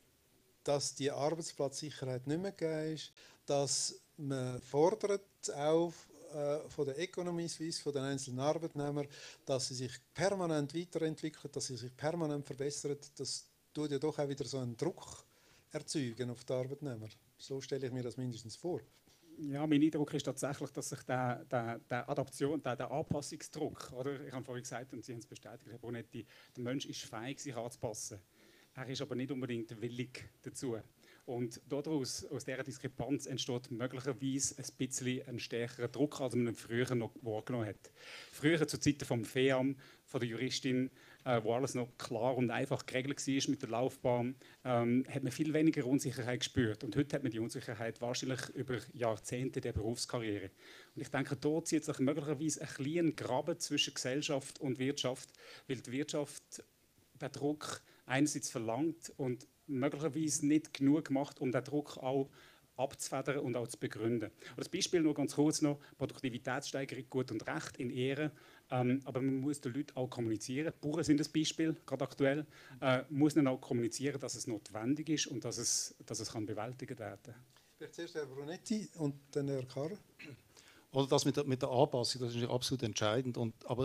dass die Arbeitsplatzsicherheit nicht mehr gegeben ist, dass man fordert auch äh, von der Economy Suisse, von den einzelnen Arbeitnehmern, dass sie sich permanent weiterentwickeln, dass sie sich permanent verbessern. Das tut ja doch auch wieder so einen Druck erzeugen auf die Arbeitnehmer. So stelle ich mir das mindestens vor. Ja, mein Eindruck ist tatsächlich, dass sich der, der, der Adaption, der, der Anpassungsdruck, oder? Ich habe vorhin gesagt, und Sie haben es bestätigt, Herr Brunetti, der Mensch ist fähig, sich anzupassen. Er ist aber nicht unbedingt willig dazu. Und daraus, aus dieser Diskrepanz entsteht möglicherweise ein bisschen ein stärkerer Druck, als man ihn früher noch wahrgenommen hat. Früher, zu Zeiten vom F E A M, von der Juristin, äh, wo alles noch klar und einfach geregelt war mit der Laufbahn, ähm, hat man viel weniger Unsicherheit gespürt. Und heute hat man die Unsicherheit wahrscheinlich über Jahrzehnte der Berufskarriere. Und ich denke, dort zieht sich möglicherweise ein kleiner Graben zwischen Gesellschaft und Wirtschaft, weil die Wirtschaft den Druck einerseits verlangt und möglicherweise nicht genug macht, um den Druck auch abzufedern und auch zu begründen. Und das Beispiel nur ganz kurz noch, Produktivitätssteigerung gut und recht in Ehre, ähm, aber man muss den Leuten auch kommunizieren, die Bauern sind das Beispiel, gerade aktuell, äh, muss man auch kommunizieren, dass es notwendig ist und dass es, dass es kann bewältigt werden kann. Vielleicht zuerst Herr Brunetti und dann Herr Karrer. Oder das mit der, mit der Anpassung, das ist absolut entscheidend. Und, aber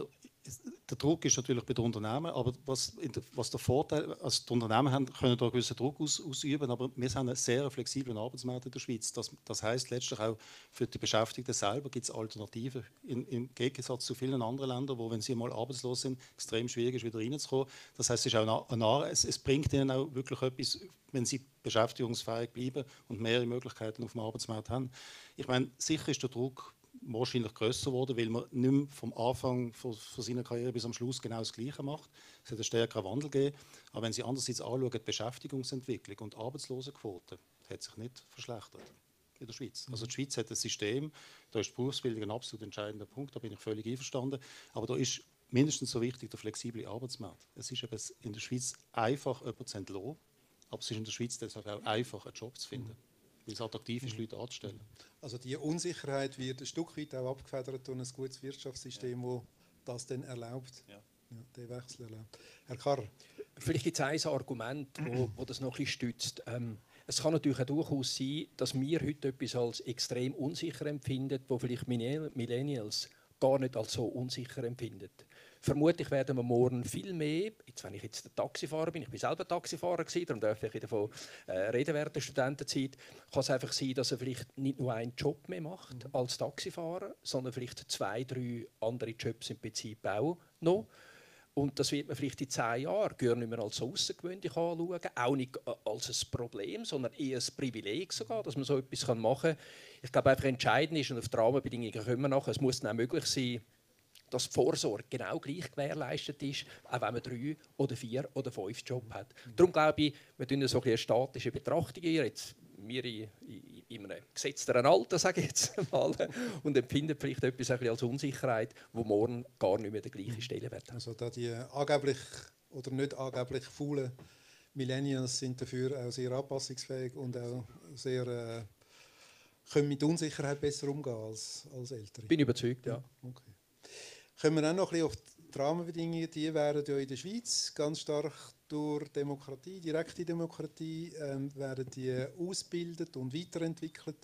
der Druck ist natürlich bei den Unternehmen, aber was, was der Vorteil, also die Unternehmen haben, können da einen gewissen Druck aus, ausüben, aber wir haben einen sehr flexiblen Arbeitsmarkt in der Schweiz. Das, das heisst letztlich auch für die Beschäftigten selber gibt es Alternativen, in, im Gegensatz zu vielen anderen Ländern, wo, wenn sie mal arbeitslos sind, extrem schwierig ist, wieder reinzukommen. Das heisst, es, ist auch eine, eine, es, es bringt ihnen auch wirklich etwas, wenn sie beschäftigungsfähig bleiben und mehrere Möglichkeiten auf dem Arbeitsmarkt haben. Ich meine, sicher ist der Druck wahrscheinlich grösser geworden, weil man nicht mehr vom Anfang von, von seiner Karriere bis am Schluss genau das Gleiche macht. Es hat einen stärkeren Wandel gegeben. Aber wenn Sie andererseits anschauen, die Beschäftigungsentwicklung und die Arbeitslosenquote hat sich nicht verschlechtert in der Schweiz. Also die Schweiz hat ein System, da ist die Berufsbildung ein absolut entscheidender Punkt, da bin ich völlig einverstanden. Aber da ist mindestens so wichtig der flexible Arbeitsmarkt. Es ist eben in der Schweiz einfach, jemanden zu entlassen, aber es ist in der Schweiz deshalb auch einfach, einen Job zu finden. Weil es attraktiv ist, Leute anzustellen. Also die Unsicherheit wird ein Stück weit auch abgefedert durch ein gutes Wirtschaftssystem, das das dann erlaubt, ja. Ja, den Wechsel erlaubt. Herr Karrer. Vielleicht gibt es ein Argument, wo, wo das noch ein bisschen stützt. Ähm, es kann natürlich auch durchaus sein, dass wir heute etwas als extrem unsicher empfinden, wo vielleicht Millennials gar nicht als so unsicher empfinden. Vermutlich werden wir morgen viel mehr, jetzt, wenn ich jetzt der Taxifahrer bin, ich bin selber Taxifahrer gewesen, darum darf ich davon äh, reden während der Studentenzeit, kann es einfach sein, dass er vielleicht nicht nur einen Job mehr macht mhm. als Taxifahrer, sondern vielleicht zwei, drei andere Jobs im Prinzip auch noch. Und das wird man vielleicht in zehn Jahren gar nicht mehr als so außergewöhnlich anschauen, auch nicht als ein Problem, sondern eher ein Privileg sogar, dass man so etwas machen kann. Ich glaube, einfach entscheidend ist, und auf die Rahmenbedingungen kommen wir nachher, es muss dann auch möglich sein, dass die Vorsorge genau gleich gewährleistet ist, auch wenn man drei oder vier oder fünf Jobs hat. Mhm. Darum glaube ich, wir tun so eine statische Betrachtung hier, jetzt wir in, in, in einem gesetzteren Alter, sage ich jetzt mal, und empfinden vielleicht etwas ein bisschen als Unsicherheit, wo morgen gar nicht mehr der gleiche Stellenwert hat. Also da die angeblich oder nicht angeblich faulen Millennials sind dafür auch sehr anpassungsfähig und auch sehr äh, können mit Unsicherheit besser umgehen als, als Ältere. Bin überzeugt, ja. Okay. Kommen wir auch noch ein bisschen auf die Rahmenbedingungen. Die werden ja in der Schweiz ganz stark durch Demokratie, direkte Demokratie, ähm, werden die ausgebildet und weiterentwickelt.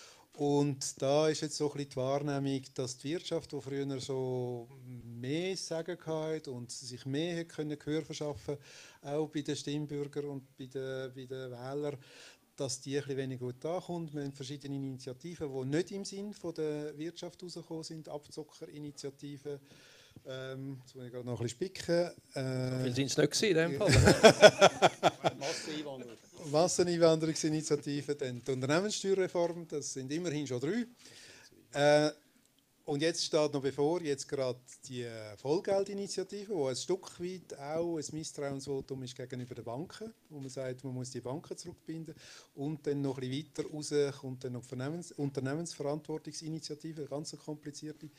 Und da ist jetzt so ein bisschen die Wahrnehmung, dass die Wirtschaft, die früher so mehr Sagen hatte und sich mehr können Gehör verschaffen konnte, auch bei den Stimmbürgern und bei den, bei den Wählern, dass die ein bisschen weniger gut ankommt. Wir haben verschiedene Initiativen, die nicht im Sinn von der Wirtschaft herausgekommen sind. Abzockerinitiativen. Ähm, jetzt muss ich gerade noch ein bisschen spicken. Äh, so viel sind es nicht gewesen, in dem Fall. Masseneinwanderung. Masseneinwanderungsinitiativen. Dann die Unternehmenssteuerreform, das sind immerhin schon drei. Äh, Und jetzt steht noch bevor, jetzt gerade die Vollgeldinitiative, die ein Stück weit auch ein Misstrauensvotum ist gegenüber den Banken, wo man sagt, man muss die Banken zurückbinden. Und dann noch ein bisschen weiter raus kommt dann noch die Unternehmens- Unternehmensverantwortungsinitiative, eine ganz komplizierte.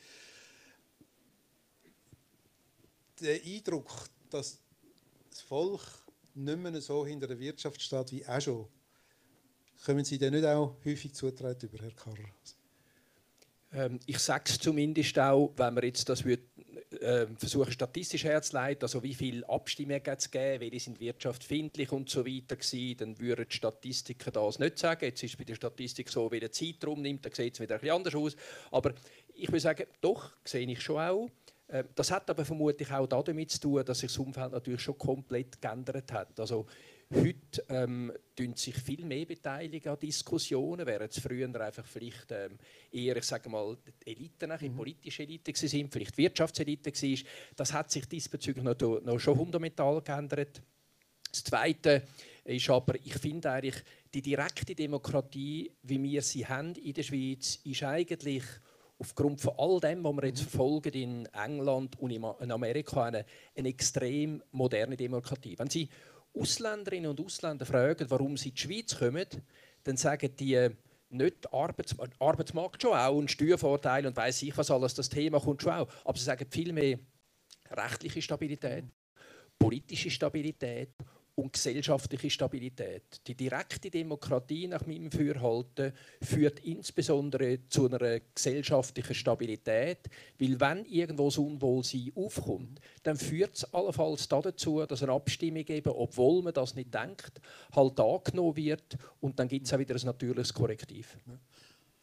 Der Eindruck, dass das Volk nicht mehr so hinter der Wirtschaft steht wie auch schon, kommen Sie denn nicht auch häufig zutreten über, Herr Karrer? Ähm, ich sage es zumindest auch, wenn wir jetzt das würd, äh, versuchen, statistisch herzuleiten, also wie viele Abstimmungen es geben, welche sind wirtschaftsfindlich und so weiter gewesen, dann würden die Statistiker das nicht sagen. Jetzt ist es bei der Statistik so, wie der Zeitraum nimmt, dann sieht es wieder ein bisschen anders aus. Aber ich würde sagen, doch, sehe ich schon auch. Äh, das hat aber vermutlich auch damit zu tun, dass sich das Umfeld natürlich schon komplett geändert hat. Also, heute ähm, tun sich viel mehr beteiligen an Diskussionen, während es früher einfach vielleicht ähm, eher, ich sage mal, die Eliten, mhm. die politische Elite sind, vielleicht die Wirtschaftselite war. Das hat sich diesbezüglich noch, noch schon fundamental geändert. Das Zweite ist aber, ich finde eigentlich, die direkte Demokratie, wie wir sie haben in der Schweiz, ist eigentlich aufgrund von all dem, was wir jetzt verfolgen in England und in Amerika, eine, eine extrem moderne Demokratie. Wenn Sie Ausländerinnen und Ausländer fragen, warum sie in die Schweiz kommen, dann sagen die nicht Arbeits Arbeitsmarkt schon auch und Steuervorteile und weiss ich was alles, das Thema kommt schon auch. Aber sie sagen vielmehr rechtliche Stabilität, politische Stabilität und gesellschaftliche Stabilität. Die direkte Demokratie nach meinem Dafürhalten führt insbesondere zu einer gesellschaftlichen Stabilität, weil wenn irgendwo das Unwohlsein aufkommt, dann führt es allenfalls dazu, dass eine Abstimmung eben, obwohl man das nicht denkt, halt angenommen wird und dann gibt es auch wieder ein natürliches Korrektiv.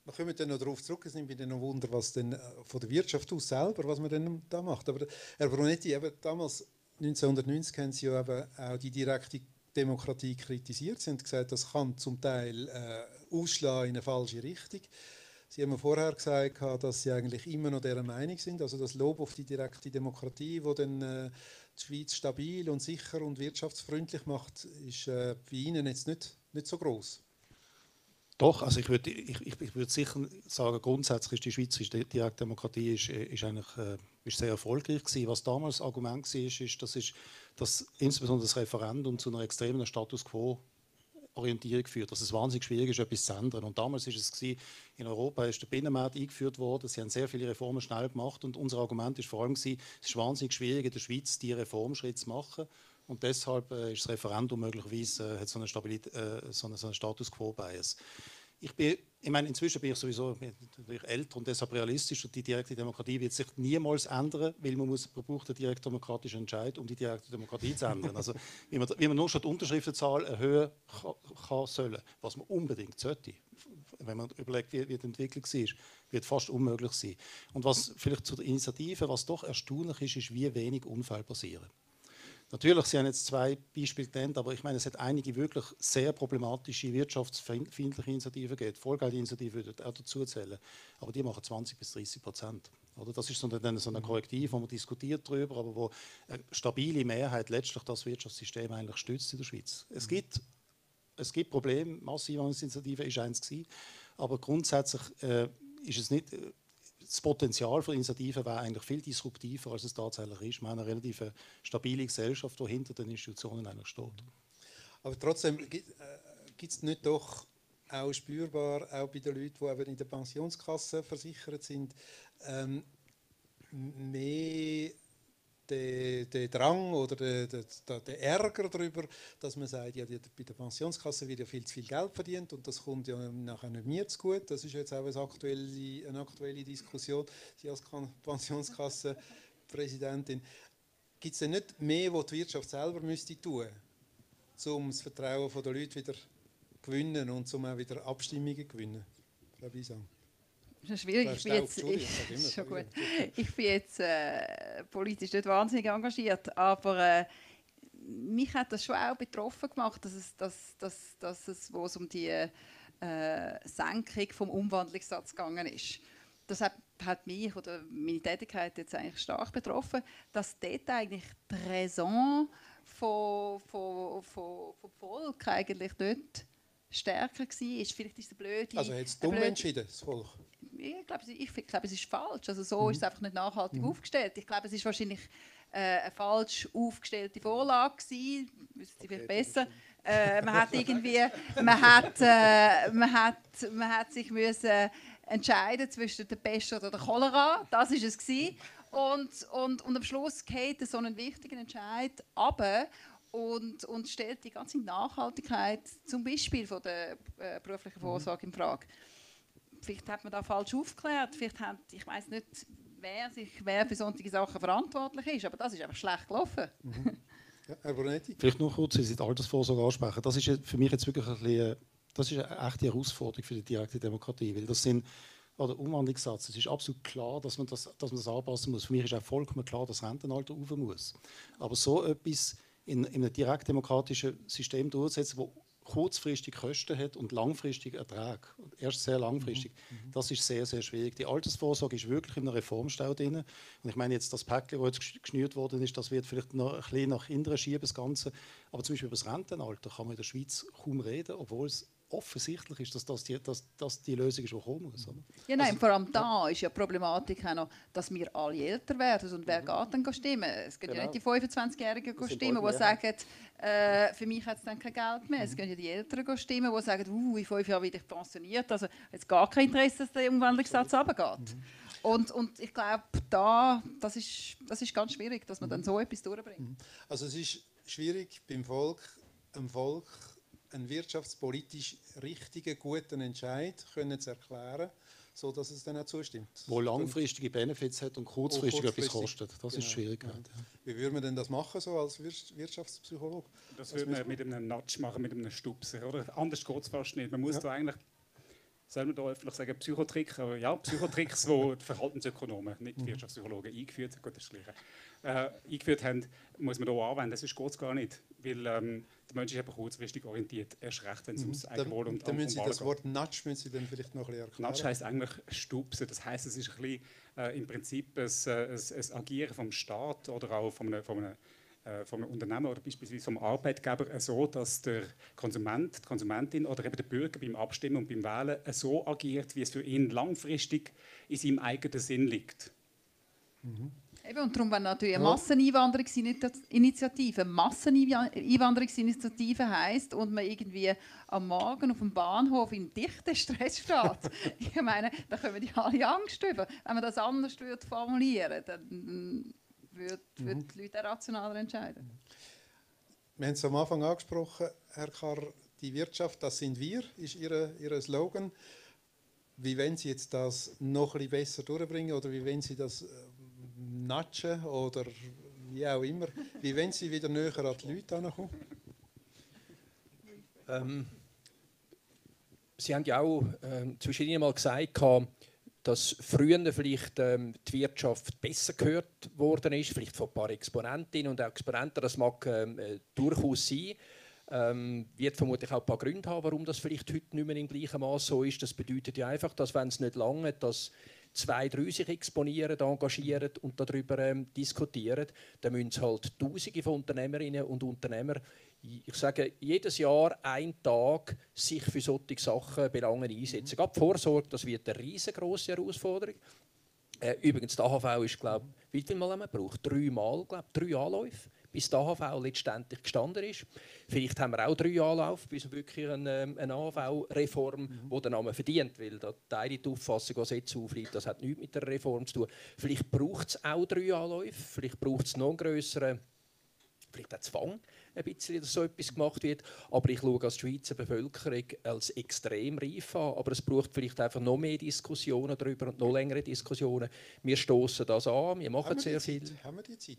wir kommen dann noch darauf zurück, es nimmt mich dann noch Wunder, was denn von der Wirtschaft aus selber, was man denn da macht. Aber Herr Brunetti, eben damals, neunzehnhundertneunzig, haben Sie ja eben auch die direkte Demokratie kritisiert. Sie haben gesagt, das kann zum Teil äh, ausschlagen in eine falsche Richtung. Sie haben vorher gesagt, dass Sie eigentlich immer noch dieser Meinung sind. Also das Lob auf die direkte Demokratie, wo dann äh, die Schweiz stabil und sicher und wirtschaftsfreundlich macht, ist äh, bei Ihnen jetzt nicht, nicht so groß. Doch, also ich würde ich, ich, ich würd sicher sagen, grundsätzlich ist die Schweizerische Direktdemokratie ist, ist eigentlich, äh, ist sehr erfolgreich gewesen. Was damals das Argument war, ist, ist, das ist, dass insbesondere das Referendum zu einer extremen Status quo Orientierung führt, dass es wahnsinnig schwierig ist, etwas zu ändern. Und damals ist es gewesen, in Europa ist der Binnenmarkt eingeführt worden, sie haben sehr viele Reformen schnell gemacht und unser Argument ist vor allem gewesen, es ist wahnsinnig schwierig in der Schweiz, diese Reformschritte zu machen. Und deshalb äh, ist das Referendum möglicherweise äh, hat so eine Stabilität, äh, so eine, so eine Status Quo-Bias. Ich bin, ich meine, inzwischen bin ich sowieso natürlich älter und deshalb realistisch und die direkte Demokratie wird sich niemals ändern, weil man muss, man braucht einen direktdemokratischen Entscheid, um die direkte Demokratie zu ändern. Also wie man, wie man nur schon die Unterschriftenzahl erhöhen kann, kann sollen, was man unbedingt sollte, wenn man überlegt, wie, wie die Entwicklung war, wird fast unmöglich sein. Und was vielleicht zu der Initiative, was doch erstaunlich ist, ist, wie wenig Unfälle passieren. Natürlich, Sie haben jetzt zwei Beispiele genannt, aber ich meine, es hat einige wirklich sehr problematische wirtschaftsfeindliche Initiativen gegeben. Die Vollgeldinitiative würde auch dazu zählen, aber die machen zwanzig bis dreißig Prozent. Oder? Das ist so eine, so eine Korrektiv, wo man diskutiert darüber, aber wo eine stabile Mehrheit letztlich das Wirtschaftssystem eigentlich stützt in der Schweiz. Es gibt, es gibt Probleme, Masseneinwanderungsinitiative ist eins gewesen, aber grundsätzlich äh, ist es nicht... Äh, Das Potenzial für Initiativen wäre eigentlich viel disruptiver, als es tatsächlich ist. Wir haben eine relativ stabile Gesellschaft, die hinter den Institutionen eigentlich steht. Aber trotzdem gibt es nicht doch auch spürbar, auch bei den Leuten, die eben in der Pensionskasse versichert sind, ähm, mehr der, der Drang oder der, der, der Ärger darüber, dass man sagt, ja, die, bei der Pensionskasse wird ja viel zu viel Geld verdient und das kommt ja nachher nicht mir zu gut. Das ist jetzt auch eine aktuelle, eine aktuelle Diskussion. Sie als Pensionskassenpräsidentin. Gibt es denn nicht mehr, was die Wirtschaft selber müsste tun, um das Vertrauen der Leute wieder zu gewinnen und um auch wieder Abstimmungen zu gewinnen? Frau Bisang. Das ist schwierig. Ich bin jetzt, ich, schon gut. ich bin jetzt äh, politisch nicht wahnsinnig engagiert, aber äh, mich hat das schon auch betroffen gemacht, dass es, dass, dass, dass es wo es um die äh, Senkung vom Umwandlungssatz gegangen ist. Das hat, hat mich oder meine Tätigkeit jetzt eigentlich stark betroffen, dass dort eigentlich die Raison von, von, von, von Volk eigentlich nicht stärker war. Vielleicht ist es blöd. Also hat es dumm entschieden, das Volk? Ich glaube, ich glaube, es ist falsch. Also so mhm. ist es einfach nicht nachhaltig mhm. aufgestellt. Ich glaube, es ist wahrscheinlich äh, eine falsch aufgestellte Vorlage gewesen. Wüsste ich vielleicht besser. Äh, man hat irgendwie, man hat, äh, man hat, man hat sich müssen entscheiden zwischen der Pest oder der Cholera. Das ist es gewesen. Und, und, und am Schluss geht so einen wichtigen Entscheid runter und, und stellt die ganze Nachhaltigkeit, zum Beispiel von der äh, beruflichen Vorsorge, in Frage. Vielleicht hat man da falsch aufgeklärt, vielleicht hat, ich weiß nicht, wer, sich, wer für solche Sachen verantwortlich ist, aber das ist einfach schlecht gelaufen. Mhm. Ja, Herr Brunetti? Vielleicht noch kurz, Sie die Altersvorsorge ansprechen. Das ist für mich jetzt wirklich ein bisschen, das ist eine echte Herausforderung für die direkte Demokratie, weil das sind oder Umwandlungssatz. Es ist absolut klar, dass man das, dass man das anpassen muss. Für mich ist auch vollkommen klar, dass das Rentenalter rauf muss. Aber so etwas in, in einem direktdemokratischen System durchzusetzen, wo kurzfristig Kosten hat und langfristig Ertrag, erst sehr langfristig, mhm. das ist sehr, sehr schwierig. Die Altersvorsorge ist wirklich in einem Reformstau drin. Und ich meine jetzt, das Päckchen, das jetzt geschnürt worden ist, das wird vielleicht noch ein bisschen nach hinten schieben, das Ganze. Aber zum Beispiel über das Rentenalter kann man in der Schweiz kaum reden, obwohl es offensichtlich ist, dass das die, dass, dass die Lösung ist, die kommen muss. Oder? Ja, nein, also, vor allem da ist ja die Problematik auch noch, dass wir alle älter werden. Und wer mhm. geht dann stimmen? Es gehen genau. ja nicht die fünfundzwanzigjährigen stimmen, die sagen, äh, für mich hat es dann kein Geld mehr. Mhm. Es gehen ja die Älteren stimmen, die sagen, uh, in fünf Jahren werde ich pensioniert. Also jetzt gar kein Interesse, dass der Umwandlungssatz runtergeht. Mhm. Und, und ich glaube, da, das ist, das ist ganz schwierig, dass man dann so etwas durchbringt. Also es ist schwierig beim Volk, dem Volk einen wirtschaftspolitisch richtigen, guten Entscheid können zu erklären, sodass es dann auch zustimmt. Wo langfristige Benefits hat und kurzfristig, kurzfristig etwas kostet. Das genau. ist schwierig. Ja. Wie würde man denn das machen, so als Wirtschaftspsychologe? Das würde man mit einem Nudge machen, mit einem Stupser. Oder? Anders geht es fast nicht. Man muss ja. da eigentlich soll man da öffentlich sagen, Psychotrick, aber ja, Psychotricks, die die Verhaltensökonomen, nicht die Wirtschaftspsychologen, eingeführt, gut, das ist das Gleiche, äh, eingeführt haben, muss man hier anwenden. Das geht es gar nicht, weil ähm, der Mensch ist eben kurzfristig orientiert, erst recht, wenn es ums Eigenwohl und Dann müssen Sie das Wort Nudge müssen Sie dann vielleicht noch ein bisschen erklären. Nudge heisst eigentlich Stupsen, das heisst, es ist ein bisschen, äh, im Prinzip ein, ein, ein Agieren vom Staat oder auch von einem, von einem vom Unternehmen oder beispielsweise vom Arbeitgeber so, dass der Konsument, die Konsumentin oder eben der Bürger beim Abstimmen und beim Wählen so agiert, wie es für ihn langfristig in seinem eigenen Sinn liegt. Mhm. Eben, und darum, wenn natürlich eine Masseneinwanderungsinitiative, Masseneinwanderungsinitiative heisst und man irgendwie am Morgen auf dem Bahnhof in dichten Stress steht, ich meine, da kommen die alle Angst über. Wenn man das anders würde formulieren, dann würde mhm. die Leute rationaler entscheiden. Wir haben es am Anfang angesprochen, Herr Karr, die Wirtschaft, das sind wir, ist Ihr, Ihr Slogan. Wie wollen Sie jetzt das noch ein bisschen besser durchbringen oder wie wollen Sie das äh, natschen oder wie auch immer? Wie wollen Sie wieder näher an die Leute herankommen? Ähm, Sie haben ja auch äh, zwischendurch mal gesagt, dass früher vielleicht ähm, die Wirtschaft besser gehört worden ist, vielleicht von ein paar Exponentinnen und Exponenten, das mag ähm, äh, durchaus sein. Ähm, wird vermutlich auch ein paar Gründe haben, warum das vielleicht heute nicht mehr im gleichen Maß so ist. Das bedeutet ja einfach, dass wenn es nicht lange, dass zwei, drei sich exponieren, engagieren und darüber ähm, diskutieren, dann müssen halt Tausende von Unternehmerinnen und Unternehmer, ich sage, jedes Jahr einen Tag sich für solche Sachen Belangen einsetzen. Gerade die Vorsorge, das wird eine riesengroße Herausforderung. Äh, übrigens, die A H V ist, glaube ich, wie viel Mal haben wir gebraucht? Drei Mal, glaube ich, drei Anläufe, bis die A H V letztendlich gestanden ist. Vielleicht haben wir auch drei Anläufe, bis wirklich eine, eine A H V-Reform, mhm. die den Namen verdient, weil da teile die Auffassung, was jetzt aufliegt, das hat nichts mit der Reform zu tun. Vielleicht braucht es auch drei Anläufe, vielleicht braucht es noch einen grösseren, vielleicht auch Zwang, ein bisschen, dass so etwas gemacht wird. Aber ich schaue als Schweizer Bevölkerung als extrem reif an. Aber es braucht vielleicht einfach noch mehr Diskussionen darüber und noch längere Diskussionen. Wir stoßen das an, wir machen sehr viel. Haben wir die Zeit?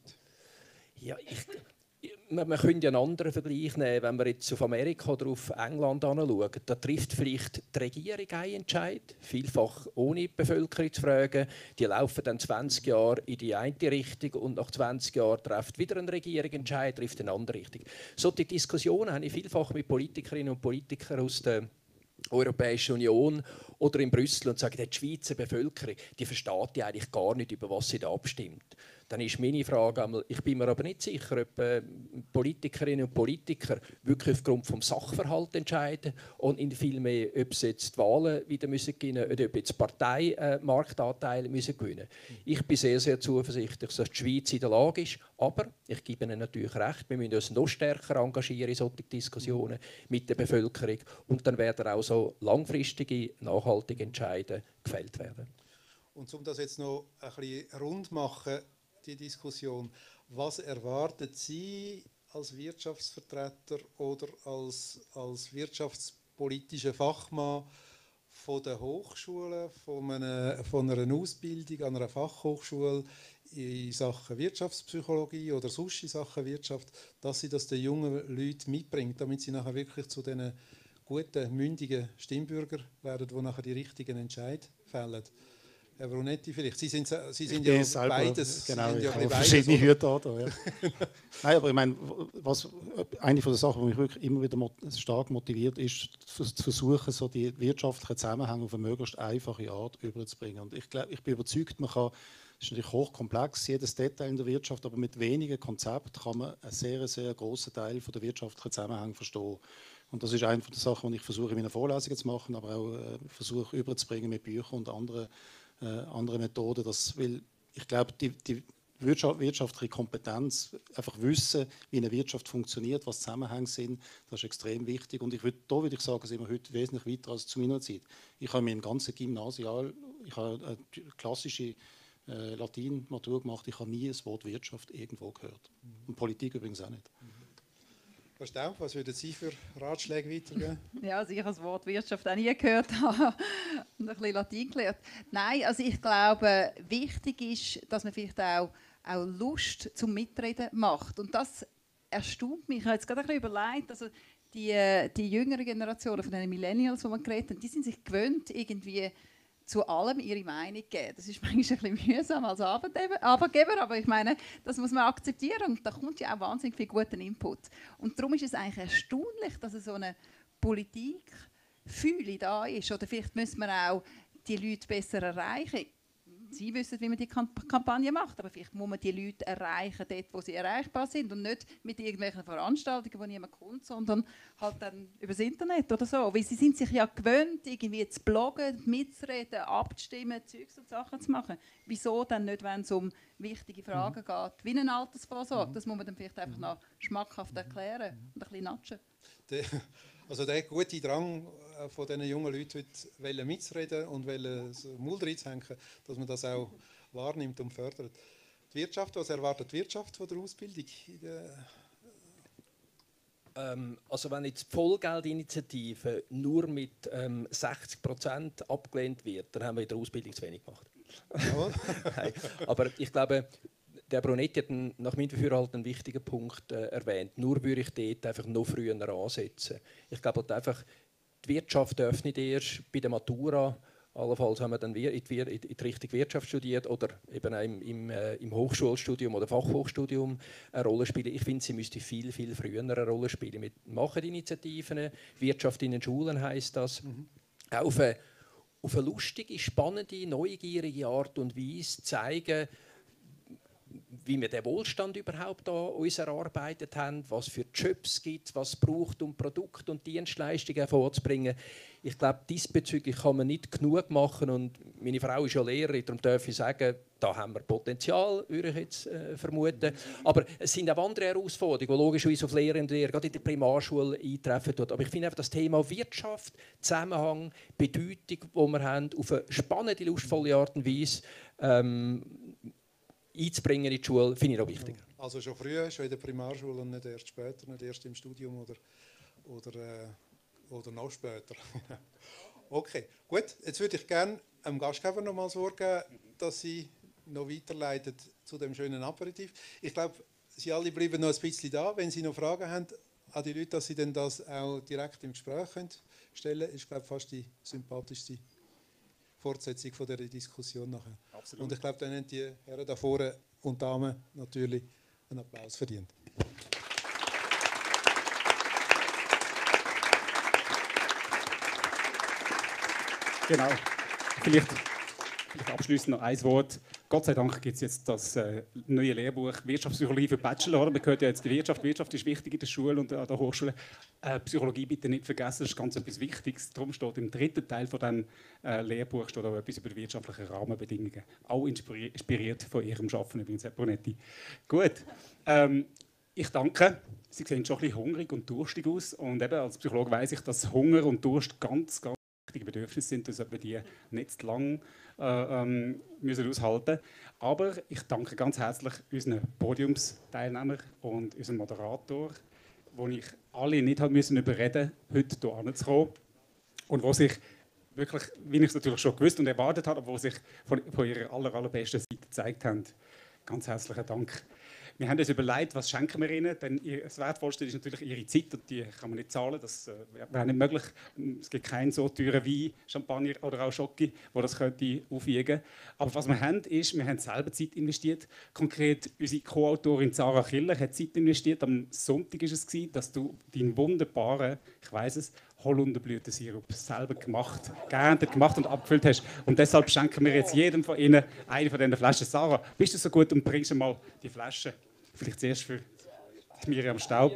Ja, ich, man, man könnte ja einen anderen Vergleich nehmen, wenn wir jetzt auf Amerika oder auf England anschauen. Da trifft vielleicht die Regierung einen Entscheid, vielfach ohne die Bevölkerung zu fragen. Die laufen dann zwanzig Jahre in die eine Richtung und nach zwanzig Jahren trifft wieder eine Regierung einen Entscheid, trifft in eine andere Richtung. Solche Diskussionen habe ich vielfach mit Politikerinnen und Politikern aus der Europäischen Union oder in Brüssel und sagen, die Schweizer Bevölkerung, die versteht die eigentlich gar nicht, über was sie da abstimmt. Dann ist meine Frage, ich bin mir aber nicht sicher, ob äh, Politikerinnen und Politiker wirklich aufgrund des Sachverhalts entscheiden und in viel mehr, ob sie jetzt die Wahlen wieder müssen gewinnen müssen oder ob jetzt Parteimarktanteile äh, müssen gewinnen müssen. Ich bin sehr, sehr zuversichtlich, dass die Schweiz in der Lage ist, aber ich gebe Ihnen natürlich recht, wir müssen uns noch stärker engagieren in solchen Diskussionen mit der Bevölkerung und dann werden auch so langfristige, nachhaltige Entscheidungen gefällt werden. Und um das jetzt noch ein bisschen rund zu machen, die Diskussion, was erwarten Sie als Wirtschaftsvertreter oder als, als wirtschaftspolitischer Fachmann von den Hochschulen, von einer, von einer Ausbildung an einer Fachhochschule in Sachen Wirtschaftspsychologie oder sonst in Sachen Wirtschaft, dass sie das den jungen Leuten mitbringt, damit sie nachher wirklich zu den guten, mündigen Stimmbürger werden, die nachher die richtigen Entscheidungen fällen. Herr Brunetti, vielleicht. Sie sind, Sie sind ja selber, beides. Genau, Sie sind ich ja habe beides, verschiedene Hüte an. Ja. Nein, aber ich meine, was, eine von den Sachen, die mich wirklich immer wieder stark motiviert, ist, zu versuchen, so die wirtschaftlichen Zusammenhänge auf eine möglichst einfache Art überzubringen. Und ich, glaub, ich bin überzeugt, man kann, es ist natürlich hochkomplex, jedes Detail in der Wirtschaft, aber mit wenigen Konzepten kann man einen sehr, sehr grossen Teil von der wirtschaftlichen Zusammenhänge verstehen. Und das ist eine von den Sachen, die ich versuche, in meinen Vorlesungen zu machen, aber auch äh, versuche überzubringen mit Büchern und anderen Äh, andere Methoden, das, weil ich glaube, die, die Wirtschaft, wirtschaftliche Kompetenz, einfach wissen, wie eine Wirtschaft funktioniert, was Zusammenhänge sind, das ist extrem wichtig. Und ich würd, da würde ich sagen, sind wir heute wesentlich weiter als zu meiner Zeit. Ich habe mein ganzes Gymnasial, ich habe eine klassische äh, Latin-Matur gemacht, ich habe nie das Wort Wirtschaft irgendwo gehört. Und Politik übrigens auch nicht. Frau Staub, was würden Sie für Ratschläge weitergeben? Ja, also ich habe das Wort Wirtschaft auch nie gehört und ein bisschen Latein gelernt. Nein, also ich glaube, wichtig ist, dass man vielleicht auch, auch Lust zum Mitreden macht. Und das erstaunt mich. Ich habe jetzt gerade ein bisschen überlegt, also die, die jüngere Generation von den Millennials, die man geredet haben, die sind sich gewöhnt, irgendwie zu allem ihre Meinung zu geben. Das ist manchmal ein bisschen mühsam als Arbeitgeber, aber ich meine, das muss man akzeptieren und da kommt ja auch wahnsinnig viel guten Input. Und darum ist es eigentlich erstaunlich, dass es so eine Politikfühle da ist. Oder vielleicht müssen wir auch die Leute besser erreichen. Sie wissen, wie man die Kampagne macht, aber vielleicht muss man die Leute erreichen, dort, wo sie erreichbar sind und nicht mit irgendwelchen Veranstaltungen, wo niemand kommt, sondern halt dann über das Internet oder so. Weil sie sind sich ja gewöhnt, irgendwie zu bloggen, mitzureden, abzustimmen, Zeugs und Sachen zu machen. Wieso dann nicht, wenn es um wichtige Fragen mhm. geht, wie eine Altersvorsorge? Das muss man dann vielleicht einfach noch schmackhaft erklären und ein bisschen natschen. Also der gute Drang von diesen jungen Leuten, wollen mitzureden und wollen so Mund reinzuhängen, dass man das auch wahrnimmt und fördert. Die Wirtschaft, was erwartet die Wirtschaft von der Ausbildung? Ähm, also wenn jetzt die Vollgeldinitiative nur mit ähm, sechzig Prozent abgelehnt wird, dann haben wir in der Ausbildung zu wenig gemacht. Nein, aber ich glaube, der Brunetti hat einen, nach meinem Dafürhalten einen wichtigen Punkt äh, erwähnt. Nur würde ich dort einfach noch früher ansetzen. Ich glaube halt einfach, die Wirtschaft öffnet erst bei der Matura. Allenfalls haben wir dann in die, in die Richtung Wirtschaft studiert oder eben auch im, im, äh, im Hochschulstudium oder Fachhochstudium eine Rolle spielen. Ich finde, sie müsste viel, viel früher eine Rolle spielen. Wir machen Initiativen, Wirtschaft in den Schulen heisst das. Mhm. Auf eine, auf eine lustige, spannende, neugierige Art und Weise zeigen, wie wir den Wohlstand überhaupt an uns erarbeitet haben, was für Jobs es gibt, was es braucht, um Produkte und Dienstleistungen hervorzubringen. Ich glaube, diesbezüglich kann man nicht genug machen. Und meine Frau ist ja Lehrerin, darum darf ich sagen, da haben wir Potenzial, würde ich jetzt äh, vermuten. Aber es sind auch andere Herausforderungen, die logischerweise auf Lehrer und Lehrer, gerade in der Primarschule, eintreffen. Aber ich finde einfach das Thema Wirtschaft, Zusammenhang, Bedeutung, die wir haben, auf eine spannende, lustvolle Art und Weise ähm, einzubringen in die Schule, finde ich auch wichtig. Also schon früh, schon in der Primarschule und nicht erst später, nicht erst im Studium oder, oder, äh, oder noch später. Okay, gut. Jetzt würde ich gerne dem Gastgeber noch mal das Wort geben, dass Sie noch weiterleiten zu dem schönen Aperitif. Ich glaube, Sie alle bleiben noch ein bisschen da. Wenn Sie noch Fragen haben an die Leute, dass Sie dann das auch direkt im Gespräch können stellen können, ist, glaube ich, fast die sympathischste Fortsetzung von dieser Diskussion nachher. Absolut. Und ich glaube, dann haben die Herren da vorne und Damen natürlich einen Applaus verdient. Genau. Vielleicht, vielleicht abschließend noch ein Wort. Gott sei Dank gibt es jetzt das äh, neue Lehrbuch Wirtschaftspsychologie für Bachelor. Oder? Man hört ja jetzt die Wirtschaft. Wirtschaft ist wichtig in der Schule und an der Hochschule. Äh, Psychologie bitte nicht vergessen, das ist ganz etwas Wichtiges. Darum steht im dritten Teil von diesem äh, Lehrbuch steht auch etwas über die wirtschaftlichen Rahmenbedingungen. Auch inspiriert von Ihrem Arbeiten übrigens, Herr Brunetti. Gut. Ähm, ich danke. Sie sehen schon ein bisschen hungrig und durstig aus. Und eben als Psychologe weiss ich, dass Hunger und Durst ganz, ganz wichtige Bedürfnisse sind, dass wir die nicht zu lang äh, ähm, müssen aushalten müssen. Aber ich danke ganz herzlich unseren Podiumsteilnehmern und unserem Moderator, wo ich alle nicht habe müssen überreden, heute hierher zu kommen. Und wo sich wirklich, wie ich es natürlich schon gewusst und erwartet habe, aber wo sich von, von ihrer aller, allerbesten Seite gezeigt haben. Ganz herzlichen Dank. Wir haben uns überlegt, was schenken wir ihnen, denn das Wertvollste ist natürlich ihre Zeit und die kann man nicht zahlen, das äh, wäre nicht möglich. Es gibt keinen so teuren Wein, Champagner oder auch Schoki, wo das könnte aufwiegen. Aber was wir haben, ist, wir haben selber Zeit investiert. Konkret unsere Co-Autorin Sarah Killer hat Zeit investiert. Am Sonntag war es, dass du deinen wunderbaren, ich weiss es, Holunderblütensirup selber gemacht, geerntet, gemacht und abgefüllt hast. Und deshalb schenken wir jetzt jedem von Ihnen eine von diesen Flaschen. Sarah, bist du so gut und bringst mal die Flasche? Vielleicht zuerst für Miriam Staub.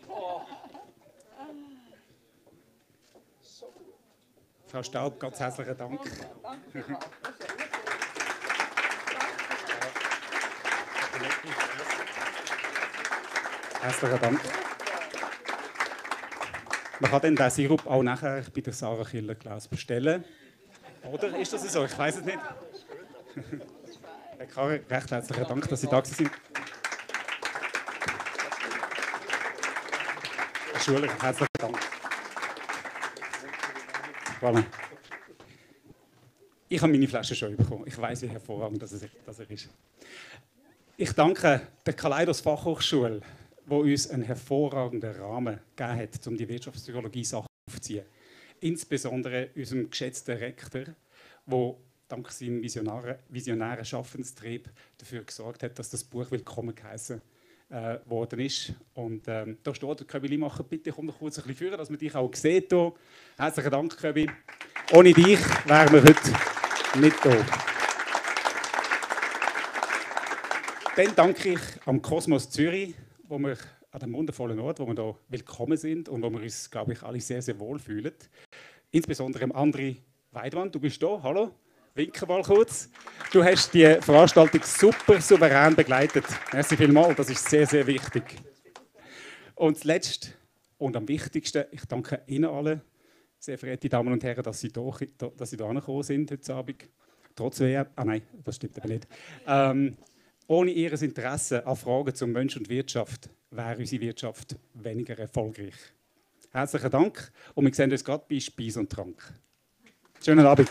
Frau Staub, ganz herzlichen Dank. Herzlichen Dank. Man kann dann den Sirup auch nachher bei der Sarah Killer Klaus bestellen. Oder ist das so? Ich weiß es nicht. Herr Karre, recht herzlichen Dank, dass Sie da sind. Herr Schuler, herzlichen Dank. Voilà. Ich habe meine Flasche schon bekommen. Ich weiß, wie hervorragend dass er ist. Ich danke der Kaleidos Fachhochschule, der uns einen hervorragenden Rahmen gegeben hat, um die Wirtschaftspsychologie-Sache aufzuziehen. Insbesondere unserem geschätzten Rektor, der dank seinem visionären, visionären Schaffenstrieb dafür gesorgt hat, dass das Buch willkommen geheißen äh, worden ist. Und ähm, da steht der Köbi Limacher, bitte komm noch kurz ein bisschen führen, dass man dich auch sieht. Hier. Herzlichen Dank, Köbi. Ohne dich wären wir heute nicht da. Dann danke ich am Kosmos Zürich, wo wir an dem wundervollen Ort, wo wir hier willkommen sind und wo wir uns, glaube ich, alle sehr, sehr wohl fühlen. Insbesondere am André Weidmann, du bist da, hallo, winke mal kurz. Du hast die Veranstaltung super souverän begleitet. Merci vielmals, das ist sehr, sehr wichtig. Und zuletzt und am wichtigsten, ich danke Ihnen allen, sehr verehrte Damen und Herren, dass Sie hier dass Sie da gekommen sind heute Abend. Trotz W M. Ah nein, das stimmt aber nicht. Ähm, ohne Ihr Interesse an Fragen zum Mensch und Wirtschaft wäre unsere Wirtschaft weniger erfolgreich. Herzlichen Dank und wir sehen uns gerade bei Speis und Trank. Schönen Abend.